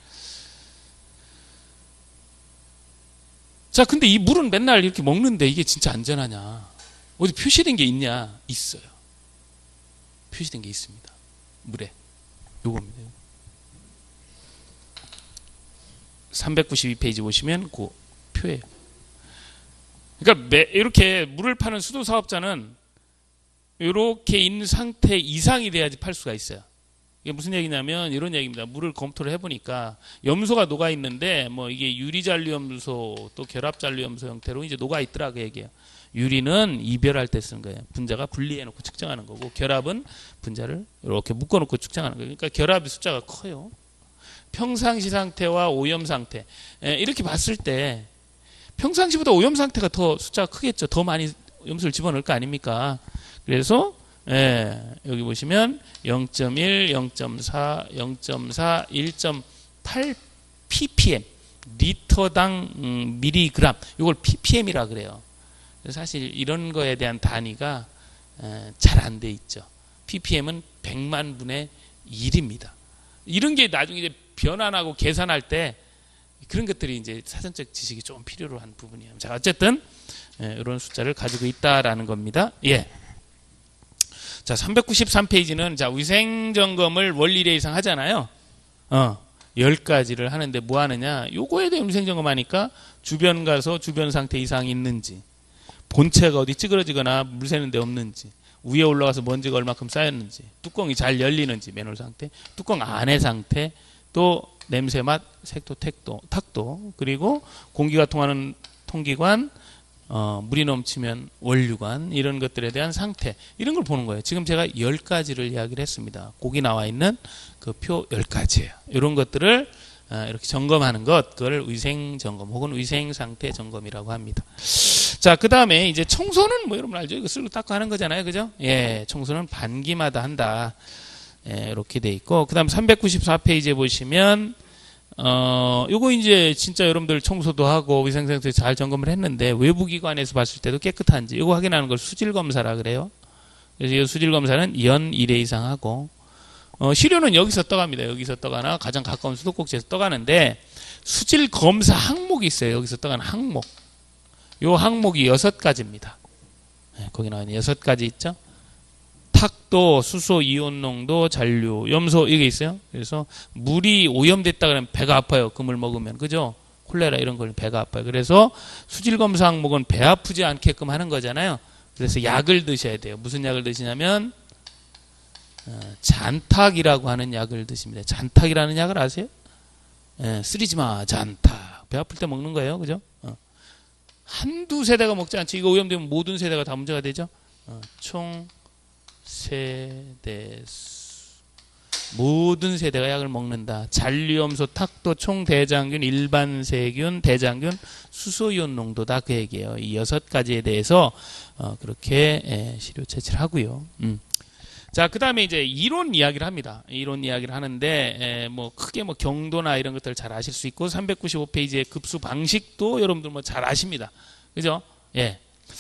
자, 근데 이 물은 맨날 이렇게 먹는데 이게 진짜 안전하냐? 어디 표시된 게 있냐? 있어요. 표시된 게 있습니다. 물에. 요겁니다. 삼백구십이 페이지 보시면 그 표예요. 그러니까 매, 이렇게 물을 파는 수도 사업자는 이렇게 있는 상태 이상이 돼야지 팔 수가 있어요. 이게 무슨 얘기냐면 이런 얘기입니다. 물을 검토를 해보니까 염소가 녹아 있는데 뭐 이게 유리잔류 염소 또 결합잔류 염소 형태로 이제 녹아 있더라 그 얘기예요. 유리는 이별할 때 쓰는 거예요. 분자가 분리해놓고 측정하는 거고 결합은 분자를 이렇게 묶어놓고 측정하는 거예요. 그러니까 결합의 숫자가 커요. 평상시 상태와 오염 상태 이렇게 봤을 때 평상시보다 오염 상태가 더 숫자가 크겠죠. 더 많이 염소를 집어넣을 거 아닙니까? 그래서 예, 여기 보시면 영 점 일, 영 점 사, 영 점 사, 일 점 팔 ppm 리터당 음, 밀리그램 이걸 ppm이라 그래요. 사실 이런 거에 대한 단위가 잘 안 돼 있죠. ppm은 백만 분의 일입니다. 이런 게 나중에 이제 변환하고 계산할 때 그런 것들이 이제 사전적 지식이 좀 필요로 한 부분이에요. 자, 어쨌든 예, 이런 숫자를 가지고 있다라는 겁니다. 예. 자, 삼백구십삼 페이지는 자, 위생 점검을 월 일 회 이상 하잖아요. 어, 열 가지를 하는데 뭐 하느냐? 요거에 대한 위생 점검하니까 주변 가서 주변 상태 이상이 있는지, 본체가 어디 찌그러지거나 물 새는 데 없는지, 위에 올라가서 먼지가 얼마큼 쌓였는지, 뚜껑이 잘 열리는지, 맨홀 상태, 뚜껑 안의 상태, 또 냄새, 맛, 색도, 택도, 탁도, 그리고 공기가 통하는 통기관, 어, 물이 넘치면 원유관, 이런 것들에 대한 상태, 이런 걸 보는 거예요. 지금 제가 열 가지를 이야기를 했습니다. 거기 나와 있는 그 표 열 가지예요. 이런 것들을 어, 이렇게 점검하는 것, 그걸 위생 점검 혹은 위생 상태 점검이라고 합니다. 자, 그 다음에 이제 청소는 뭐 여러분 알죠? 이거 쓸고 닦고 하는 거잖아요. 그죠? 예, 청소는 반기마다 한다. 예, 이렇게 돼 있고, 그 다음 삼백구십사 페이지에 보시면, 어, 요거 이제 진짜 여러분들 청소도 하고 위생상태 잘 점검을 했는데 외부기관에서 봤을 때도 깨끗한지 요거 확인하는 걸 수질검사라 그래요. 그래서 이 수질검사는 연 일 회 이상 하고, 어, 시료는 여기서 떠갑니다. 여기서 떠가나 가장 가까운 수도꼭지에서 떠가는데 수질검사 항목이 있어요. 여기서 떠가는 항목. 요 항목이 여섯 가지입니다. 네, 거기 나와 있는 여섯 가지 있죠. 탁도, 수소, 이온 농도, 잔류, 염소 이게 있어요. 그래서 물이 오염됐다 그러면 배가 아파요. 그 물 먹으면. 그죠? 콜레라 이런 걸 배가 아파요. 그래서 수질 검사 항목은 배 아프지 않게끔 하는 거잖아요. 그래서 약을 드셔야 돼요. 무슨 약을 드시냐면 어, 잔탁이라고 하는 약을 드십니다. 잔탁이라는 약을 아세요? 예, 쓰리지 마. 잔탁. 배 아플 때 먹는 거예요. 그죠? 어. 한두 세대가 먹지 않지. 이거 오염되면 모든 세대가 다 문제가 되죠. 어, 총 세대수 모든 세대가 약을 먹는다. 잔류염소, 탁도, 총대장균, 일반세균, 대장균, 수소이온 농도다 그 얘기예요. 이 여섯 가지에 대해서 어, 그렇게 예, 시료 채취를 하고요. 음. 자, 그 다음에 이제 이론 이야기를 합니다. 이론 이야기를 하는데, 에, 뭐, 크게 뭐 경도나 이런 것들 잘 아실 수 있고, 삼백구십오 페이지의 급수 방식도 여러분들 뭐 잘 아십니다. 그죠? 예.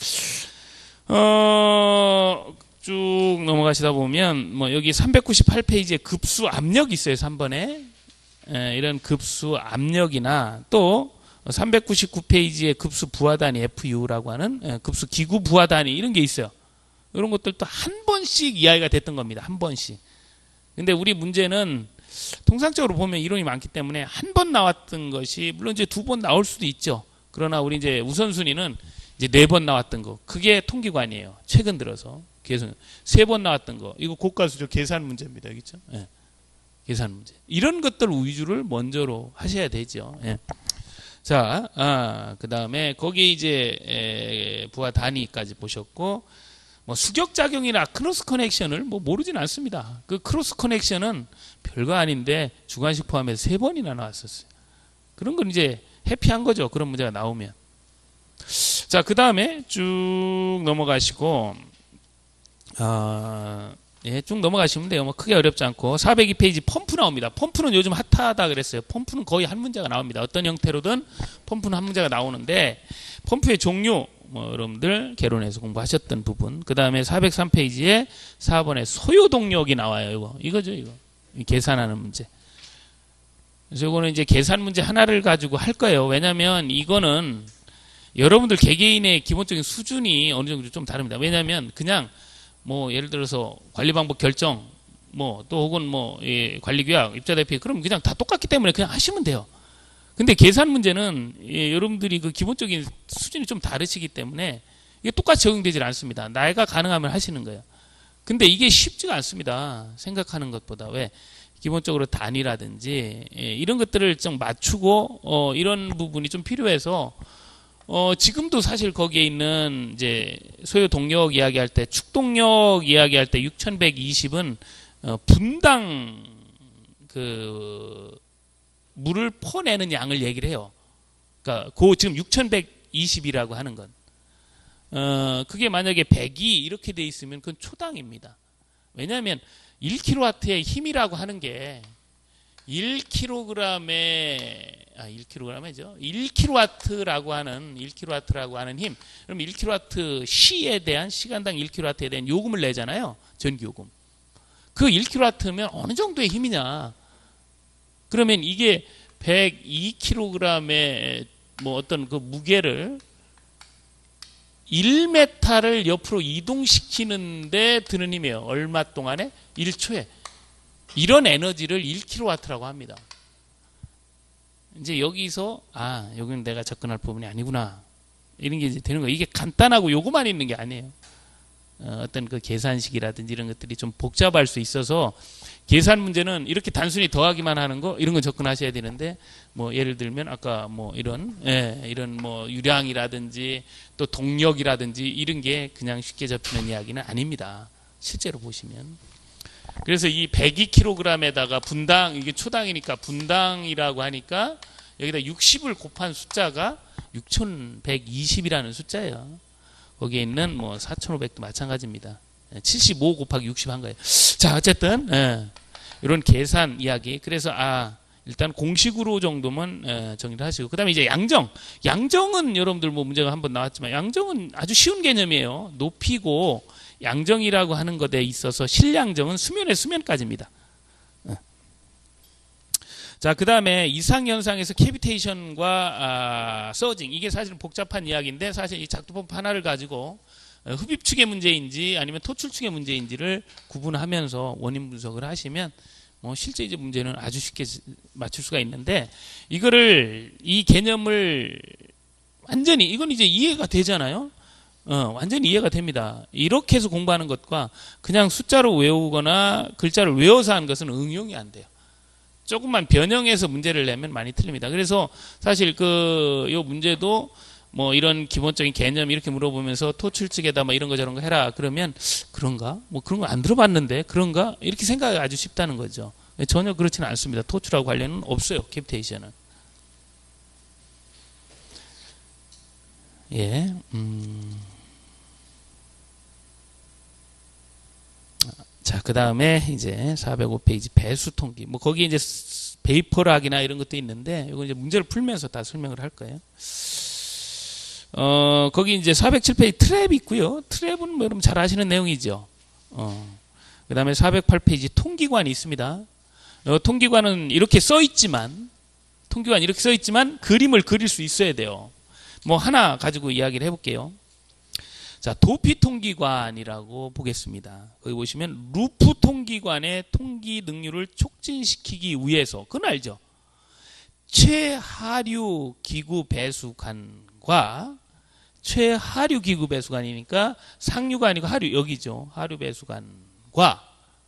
어, 쭉 넘어가시다 보면, 뭐, 여기 삼백구십팔 페이지에 급수 압력이 있어요, 삼 번에. 에, 이런 급수 압력이나 또, 삼백구십구 페이지에 급수 부하 단위 에프유라고 하는 에, 급수 기구 부하 단위 이런 게 있어요. 이런 것들도 한 번씩 이야기가 됐던 겁니다. 한 번씩. 근데 우리 문제는 통상적으로 보면 이론이 많기 때문에 한 번 나왔던 것이 물론 이제 두 번 나올 수도 있죠. 그러나 우리 이제 우선순위는 이제 네 번 나왔던 거. 그게 통기관이에요. 최근 들어서. 계속 세 번 나왔던 거. 이거 고가수적 계산 문제입니다. 그렇죠? 예. 계산 문제. 이런 것들 위주를 먼저로 하셔야 되죠. 예. 자, 아, 그다음에 거기 이제 에, 부하 단위까지 보셨고 뭐 수격작용이나 크로스 커넥션을 뭐 모르진 않습니다. 그 크로스 커넥션은 별거 아닌데 주관식 포함해서 세 번이나 나왔었어요. 그런 건 이제 해피한 거죠. 그런 문제가 나오면. 자, 그 다음에 쭉 넘어가시고, 아, 예, 쭉 넘어가시면 돼요. 뭐 크게 어렵지 않고. 사백이 페이지 펌프 나옵니다. 펌프는 요즘 핫하다 그랬어요. 펌프는 거의 한 문제가 나옵니다. 어떤 형태로든 펌프는 한 문제가 나오는데, 펌프의 종류, 뭐 여러분들 개론에서 공부하셨던 부분. 그 다음에 사백삼 페이지에 사 번에 소요동력이 나와요. 이거 이거죠, 이거 계산하는 문제. 그래서 이거는 이제 계산 문제 하나를 가지고 할 거예요. 왜냐하면 이거는 여러분들 개개인의 기본적인 수준이 어느 정도 좀 다릅니다. 왜냐하면 그냥 뭐 예를 들어서 관리 방법 결정, 뭐 또 혹은 뭐 예, 관리 규약, 입자 대피, 그럼 그냥 다 똑같기 때문에 그냥 하시면 돼요. 근데 계산 문제는 예, 여러분들이 그 기본적인 수준이 좀 다르시기 때문에 이게 똑같이 적용되질 않습니다. 나이가 가능하면 하시는 거예요. 근데 이게 쉽지가 않습니다. 생각하는 것보다. 왜? 기본적으로 단위라든지 예, 이런 것들을 좀 맞추고 어, 이런 부분이 좀 필요해서 어, 지금도 사실 거기에 있는 이제 소요 동력 이야기할 때 축동력 이야기할 때 육천백이십은 어, 분당 그 물을 퍼내는 양을 얘기를 해요. 그러니까 그 지금 육천백이십이라고 하는 건 어, 그게 만약에 백이 이렇게 돼 있으면 그건 초당입니다. 왜냐하면 일 킬로와트의 힘이라고 하는 게 일 킬로그램의 아 일 킬로그램이죠. 일 킬로와트라고 하는 일 킬로와트라고 하는 힘. 그럼 일 킬로와트 시에 대한 시간당 일 킬로와트에 대한 요금을 내잖아요. 전기 요금. 그 일 킬로와트면 어느 정도의 힘이냐? 그러면 이게 백이 킬로그램의 뭐 어떤 그 무게를 일 미터를 옆으로 이동시키는데 드는 힘이에요. 얼마 동안에? 일 초에. 이런 에너지를 일 킬로와트라고 합니다. 이제 여기서 아, 여기는 내가 접근할 부분이 아니구나. 이런 게 이제 되는 거예요. 이게 간단하고 요거만 있는 게 아니에요. 어, 어떤 그 계산식이라든지 이런 것들이 좀 복잡할 수 있어서 계산 문제는 이렇게 단순히 더하기만 하는 거 이런 거 접근하셔야 되는데 뭐 예를 들면 아까 뭐 이런 예, 이런 뭐 유량이라든지 또 동력이라든지 이런 게 그냥 쉽게 접히는 이야기는 아닙니다. 실제로 보시면. 그래서 이 백이 킬로그램에다가 분당 이게 초당이니까 분당이라고 하니까 여기다 육십을 곱한 숫자가 육천백이십이라는 숫자예요. 거기에 있는 뭐 사천오백도 마찬가지입니다. 칠십오 곱하기 육십 한 거예요. 자, 어쨌든 예, 이런 계산 이야기. 그래서 아 일단 공식으로 정도만 예, 정리를 하시고 그다음에 이제 양정. 양정은 여러분들 뭐 문제가 한번 나왔지만 양정은 아주 쉬운 개념이에요. 높이고 양정이라고 하는 것에 있어서 실양정은 수면의 수면까지입니다. 예. 자, 그 다음에 이상현상에서 캐비테이션과 아, 서징. 이게 사실은 복잡한 이야기인데 사실 이 작두법 하나를 가지고 흡입축의 문제인지 아니면 토출축의 문제인지를 구분하면서 원인 분석을 하시면 뭐 실제 이제 문제는 아주 쉽게 맞출 수가 있는데 이거를 이 개념을 완전히 이건 이제 이해가 되잖아요. 어, 완전히 이해가 됩니다. 이렇게 해서 공부하는 것과 그냥 숫자로 외우거나 글자를 외워서 하는 것은 응용이 안 돼요. 조금만 변형해서 문제를 내면 많이 틀립니다. 그래서 사실 그 요 문제도 뭐 이런 기본적인 개념 이렇게 물어보면서 토출측에다 뭐 이런 거 저런 거 해라 그러면 그런가? 뭐 그런 거 안 들어봤는데 그런가? 이렇게 생각이 아주 쉽다는 거죠. 전혀 그렇지는 않습니다. 토출하고 관련은 없어요. 캐비테이션은. 예, 음. 자, 그 다음에 이제 사백오 페이지 배수 통기. 뭐 거기 이제 베이퍼락이나 이런 것도 있는데 이거 이제 문제를 풀면서 다 설명을 할 거예요. 어, 거기 이제 사백칠 페이지 트랩 있고요. 트랩은 뭐 여러분 잘 아시는 내용이죠. 어. 그 다음에 사백팔 페이지 통기관이 있습니다. 어, 통기관은 이렇게 써 있지만, 통기관 이렇게 써 있지만 그림을 그릴 수 있어야 돼요. 뭐 하나 가지고 이야기를 해볼게요. 자, 도피 통기관이라고 보겠습니다. 거기 보시면 루프 통기관의 통기 능률을 촉진시키기 위해서, 그건 알죠? 최하류 기구 배수관과 최하류 기구 배수관이니까 상류가 아니고 하류, 여기죠. 하류 배수관과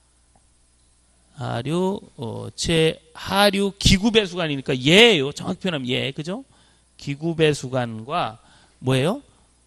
하류, 어, 최하류 기구 배수관이니까 예예요. 정확히 표현하면 예, 그죠? 기구 배수관과 뭐예요?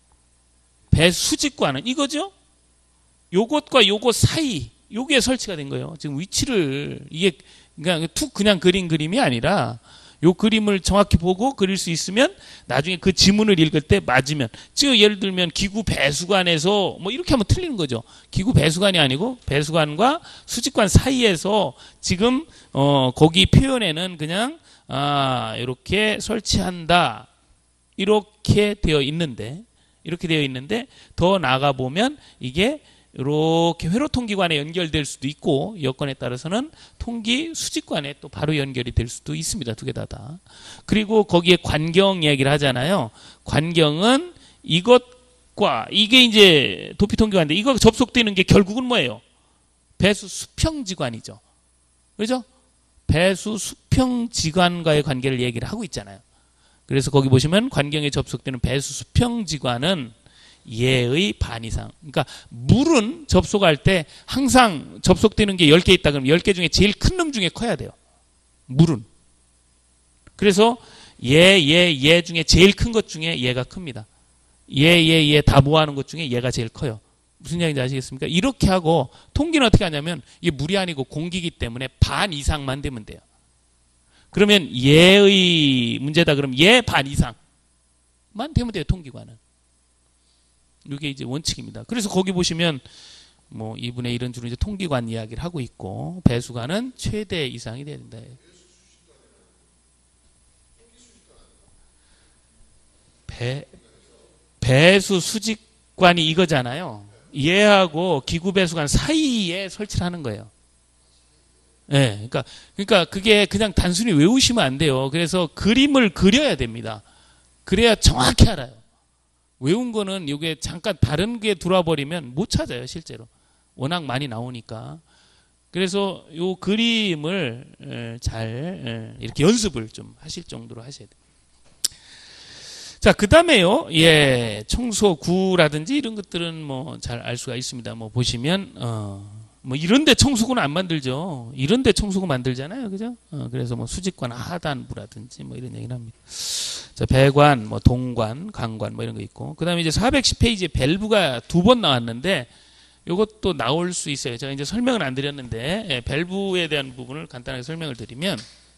배수직관은 이거죠? 요것과 요것 사이, 요게 설치가 된 거예요. 지금 위치를, 이게 그냥 툭 그냥 그린 그림이 아니라 요 그림을 정확히 보고 그릴 수 있으면 나중에 그 지문을 읽을 때 맞으면, 지금 예를 들면 기구 배수관에서 뭐 이렇게 하면 틀리는 거죠. 기구 배수관이 아니고 배수관과 수직관 사이에서 지금 어 거기 표현에는 그냥 아 이렇게 설치한다 이렇게 되어 있는데, 이렇게 되어 있는데 더 나가 보면 이게 이렇게 회로통기관에 연결될 수도 있고, 여건에 따라서는 통기 수직관에 또 바로 연결이 될 수도 있습니다. 두 개 다 다. 그리고 거기에 관경 이야기를 하잖아요. 관경은 이것과 이게 이제 도피통기관인데 이거 접속되는 게 결국은 뭐예요? 배수 수평지관이죠. 그렇죠? 배수 수평지관과의 관계를 얘기를 하고 있잖아요. 그래서 거기 보시면 관경에 접속되는 배수 수평지관은 예의 반 이상. 그러니까 물은 접속할 때 항상 접속되는 게 열 개 있다 그러면 열 개 중에 제일 큰 놈 중에 커야 돼요. 물은. 그래서 예, 예, 예 중에 제일 큰 것 중에 얘가 큽니다. 예, 예, 예 다 모아놓은 것 중에 얘가 제일 커요. 무슨 얘기인지 아시겠습니까? 이렇게 하고 통기는 어떻게 하냐면 이게 물이 아니고 공기이기 때문에 반 이상만 되면 돼요. 그러면 예의 문제다 그러면 예 반 이상만 되면 돼요. 통기관은. 이게 이제 원칙입니다. 그래서 거기 보시면 뭐 이분의 이런 주로 이제 통기관 이야기를 하고 있고, 배수관은 최대 이상이 된다. 배 배수 수직관이 이거잖아요. 얘하고 기구 배수관 사이에 설치를 하는 거예요. 예, 네, 그러니까 그러니까 그게 그냥 단순히 외우시면 안 돼요. 그래서 그림을 그려야 됩니다. 그래야 정확히 알아요. 외운 거는 이게 잠깐 다른 게 들어와버리면 못 찾아요, 실제로. 워낙 많이 나오니까. 그래서 이 그림을 잘 이렇게 연습을 좀 하실 정도로 하셔야 돼요. 자, 그 다음에요, 예, 청소구라든지 이런 것들은 뭐 잘 알 수가 있습니다. 뭐 보시면, 어, 뭐 이런데 청소구는 안 만들죠. 이런데 청소구 만들잖아요, 그죠? 어, 그래서 뭐 수직관 하단부라든지 뭐 이런 얘기를 합니다. 자, 배관, 뭐 동관, 강관 뭐 이런 거 있고, 그 다음에 이제 사백십 페이지에 밸브가 두 번 나왔는데 이것도 나올 수 있어요. 제가 이제 설명은 안 드렸는데, 예, 밸브에 대한 부분을 간단하게 설명을 드리면,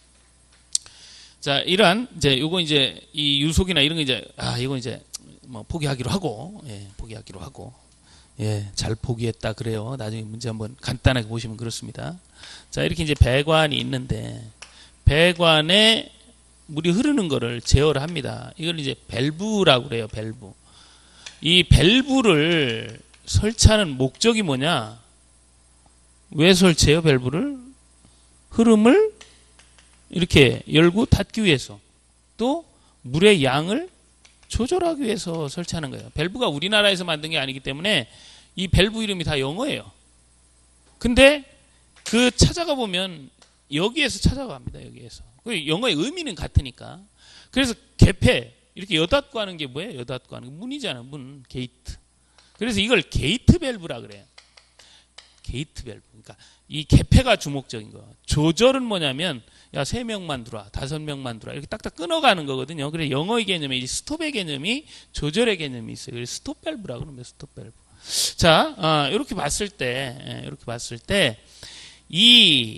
자, 이러한 이제 요거 이제 이 유속이나 이런 거 이제 아 이거 이제 뭐 포기하기로 하고, 예, 포기하기로 하고. 예, 잘 포기했다 그래요. 나중에 문제 한번 간단하게 보시면 그렇습니다. 자, 이렇게 이제 배관이 있는데 배관에 물이 흐르는 거를 제어를 합니다. 이걸 이제 밸브라고 그래요. 밸브. 이 밸브를 설치하는 목적이 뭐냐? 왜 설치해요? 밸브를? 흐름을 이렇게 열고 닫기 위해서, 또 물의 양을 조절하기 위해서 설치하는 거예요. 밸브가 우리나라에서 만든 게 아니기 때문에 이 밸브 이름이 다 영어예요. 근데 그 찾아가 보면 여기에서 찾아갑니다. 여기에서. 영어의 의미는 같으니까. 그래서 개폐, 이렇게 여닫고 하는 게 뭐예요? 여닫고 하는 게 문이잖아요. 문, 게이트. 그래서 이걸 게이트 밸브라 그래요. 게이트 밸브. 그러니까 이 개폐가 주목적인 거예요. 조절은 뭐냐면 야, 세 명만 들어와, 다섯 명만 들어와, 이렇게 딱딱 끊어가는 거거든요. 그래서 영어의 개념에 이 스톱의 개념이 조절의 개념이 있어요. 그래서 스톱 밸브라고 그러면 스톱 밸브. 자, 어, 이렇게 봤을 때, 이렇게 봤을 때, 이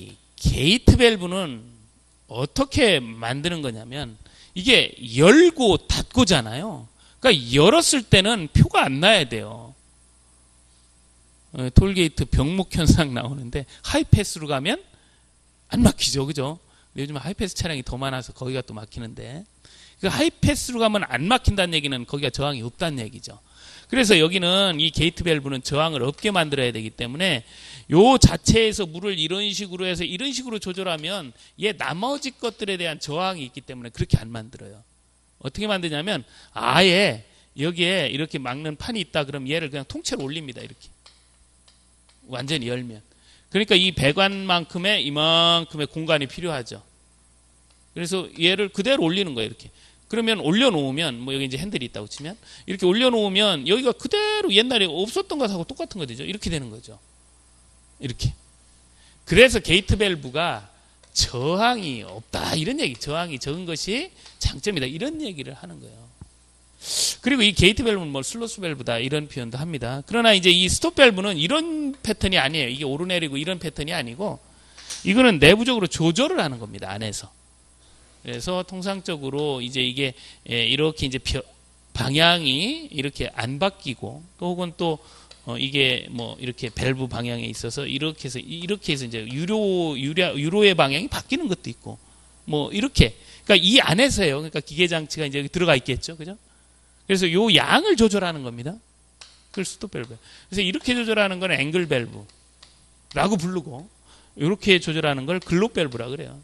게이트 밸브는 어떻게 만드는 거냐면 이게 열고 닫고잖아요. 그러니까 열었을 때는 표가 안 나야 돼요. 어, 톨게이트 병목 현상 나오는데 하이패스로 가면 안 막히죠, 그죠? 요즘 하이패스 차량이 더 많아서 거기가 또 막히는데 그 하이패스로 가면 안 막힌다는 얘기는 거기가 저항이 없다는 얘기죠. 그래서 여기는 이 게이트 밸브는 저항을 없게 만들어야 되기 때문에 요 자체에서 물을 이런 식으로 해서 이런 식으로 조절하면 얘 나머지 것들에 대한 저항이 있기 때문에 그렇게 안 만들어요. 어떻게 만드냐면 아예 여기에 이렇게 막는 판이 있다 그러면 얘를 그냥 통째로 올립니다. 이렇게 완전히 열면. 그러니까 이 배관만큼의 이만큼의 공간이 필요하죠. 그래서 얘를 그대로 올리는 거예요. 이렇게. 그러면 올려놓으면 뭐 여기 이제 핸들이 있다고 치면 이렇게 올려놓으면 여기가 그대로 옛날에 없었던 것하고 똑같은 거 되죠. 이렇게 되는 거죠. 이렇게. 그래서 게이트 밸브가 저항이 없다 이런 얘기. 저항이 적은 것이 장점이다 이런 얘기를 하는 거예요. 그리고 이 게이트 밸브는 뭐 슬로스 밸브다 이런 표현도 합니다. 그러나 이제 이 스톱 밸브는 이런 패턴이 아니에요. 이게 오르내리고 이런 패턴이 아니고 이거는 내부적으로 조절을 하는 겁니다. 안에서. 그래서 통상적으로 이제 이게 이렇게 이제 방향이 이렇게 안 바뀌고 또 혹은 또 어 이게 뭐 이렇게 밸브 방향에 있어서 이렇게 해서 이렇게 해서 이제 유로 유로 유로의 방향이 바뀌는 것도 있고 뭐 이렇게 그러니까 이 안에서요. 그러니까 기계 장치가 이제 들어가 있겠죠, 그죠? 그래서 요 양을 조절하는 겁니다. 그걸 스톱 밸브. 그래서 이렇게 조절하는 건 앵글 밸브라고 부르고 이렇게 조절하는 걸 글록 밸브라 그래요.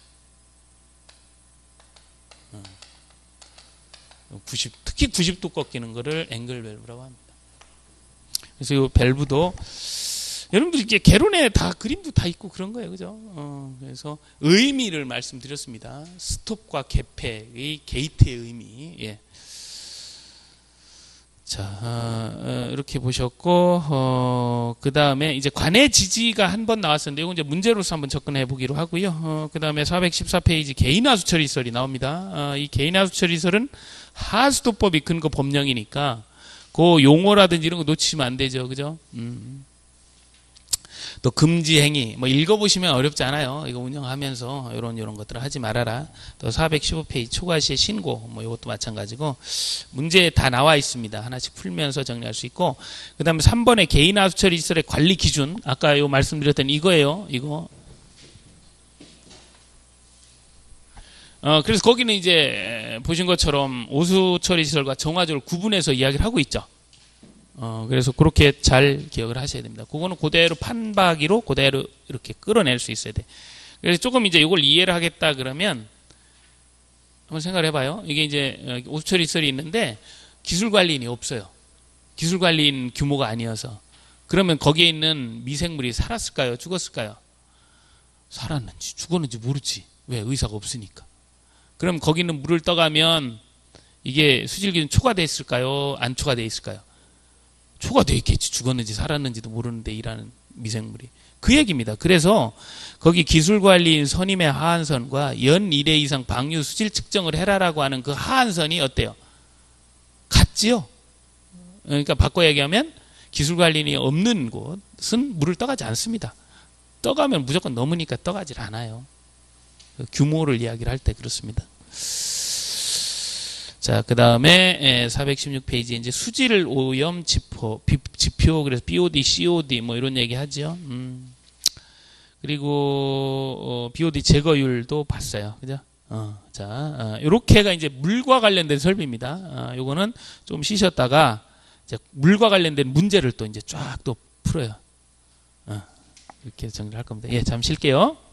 구십, 특히 구십 도 꺾이는 거를 앵글 밸브라고 합니다. 그래서 이 밸브도 여러분들 이게 개론에 다 그림도 다 있고 그런 거예요, 그죠? 어, 그래서 의미를 말씀드렸습니다. 스톱과 개폐의 게이트의 의미. 예. 자, 어, 이렇게 보셨고, 어, 그 다음에 이제 관해 지지가 한 번 나왔었는데, 이건 이제 문제로서 한번 접근해 보기로 하고요. 어, 그 다음에 사백십사 페이지 개인하수 처리설이 나옵니다. 어, 이 개인하수 처리설은 하수도법이 근거 법령이니까, 그 용어라든지 이런 거 놓치시면 안 되죠. 그죠? 음. 또 금지 행위 뭐 읽어보시면 어렵지 않아요. 이거 운영하면서 이런 이런 것들을 하지 말아라. 또 사백십오 페이지 초과시의 신고 뭐 이것도 마찬가지고 문제 다 나와 있습니다. 하나씩 풀면서 정리할 수 있고 그 다음에 삼 번에 개인 하수 처리 시설의 관리 기준 아까 요 말씀드렸던 이거예요. 이거 어 그래서 거기는 이제 보신 것처럼 오수 처리 시설과 정화조를 구분해서 이야기를 하고 있죠. 어, 그래서 그렇게 잘 기억을 하셔야 됩니다. 그거는 그대로 판박이로 그대로 이렇게 끌어낼 수 있어야 돼. 그래서 조금 이제 이걸 이해를 하겠다 그러면 한번 생각을 해봐요. 이게 이제 오수처리 시설이 있는데 기술관리인이 없어요. 기술관리인 규모가 아니어서. 그러면 거기에 있는 미생물이 살았을까요? 죽었을까요? 살았는지 죽었는지 모르지. 왜? 의사가 없으니까. 그럼 거기 있는 물을 떠가면 이게 수질기준 초과되어 있을까요? 안 초과되어 있을까요? 초과되어 있겠지. 죽었는지 살았는지도 모르는데 일하는 미생물이. 그 얘기입니다. 그래서 거기 기술관리인 선임의 하한선과 연 일 회 이상 방류 수질 측정을 해라라고 하는 그 하한선이 어때요? 같지요? 그러니까 바꿔 얘기하면 기술관리인이 없는 곳은 물을 떠가지 않습니다. 떠가면 무조건 넘으니까 떠가질 않아요. 규모를 이야기를 할 때 그렇습니다. 자, 그 다음에 사백십육 페이지에 이제 수질 오염 지표, 지표 그래서 비오디, 씨오디 뭐 이런 얘기 하죠. 음. 그리고 어, 비오디 제거율도 봤어요, 그죠? 어, 자, 어, 요렇게가 이제 물과 관련된 설비입니다. 어, 요거는 좀 쉬셨다가 이제 물과 관련된 문제를 또 이제 쫙 또 풀어요. 어, 이렇게 정리를 할 겁니다. 예, 잠시 쉴게요.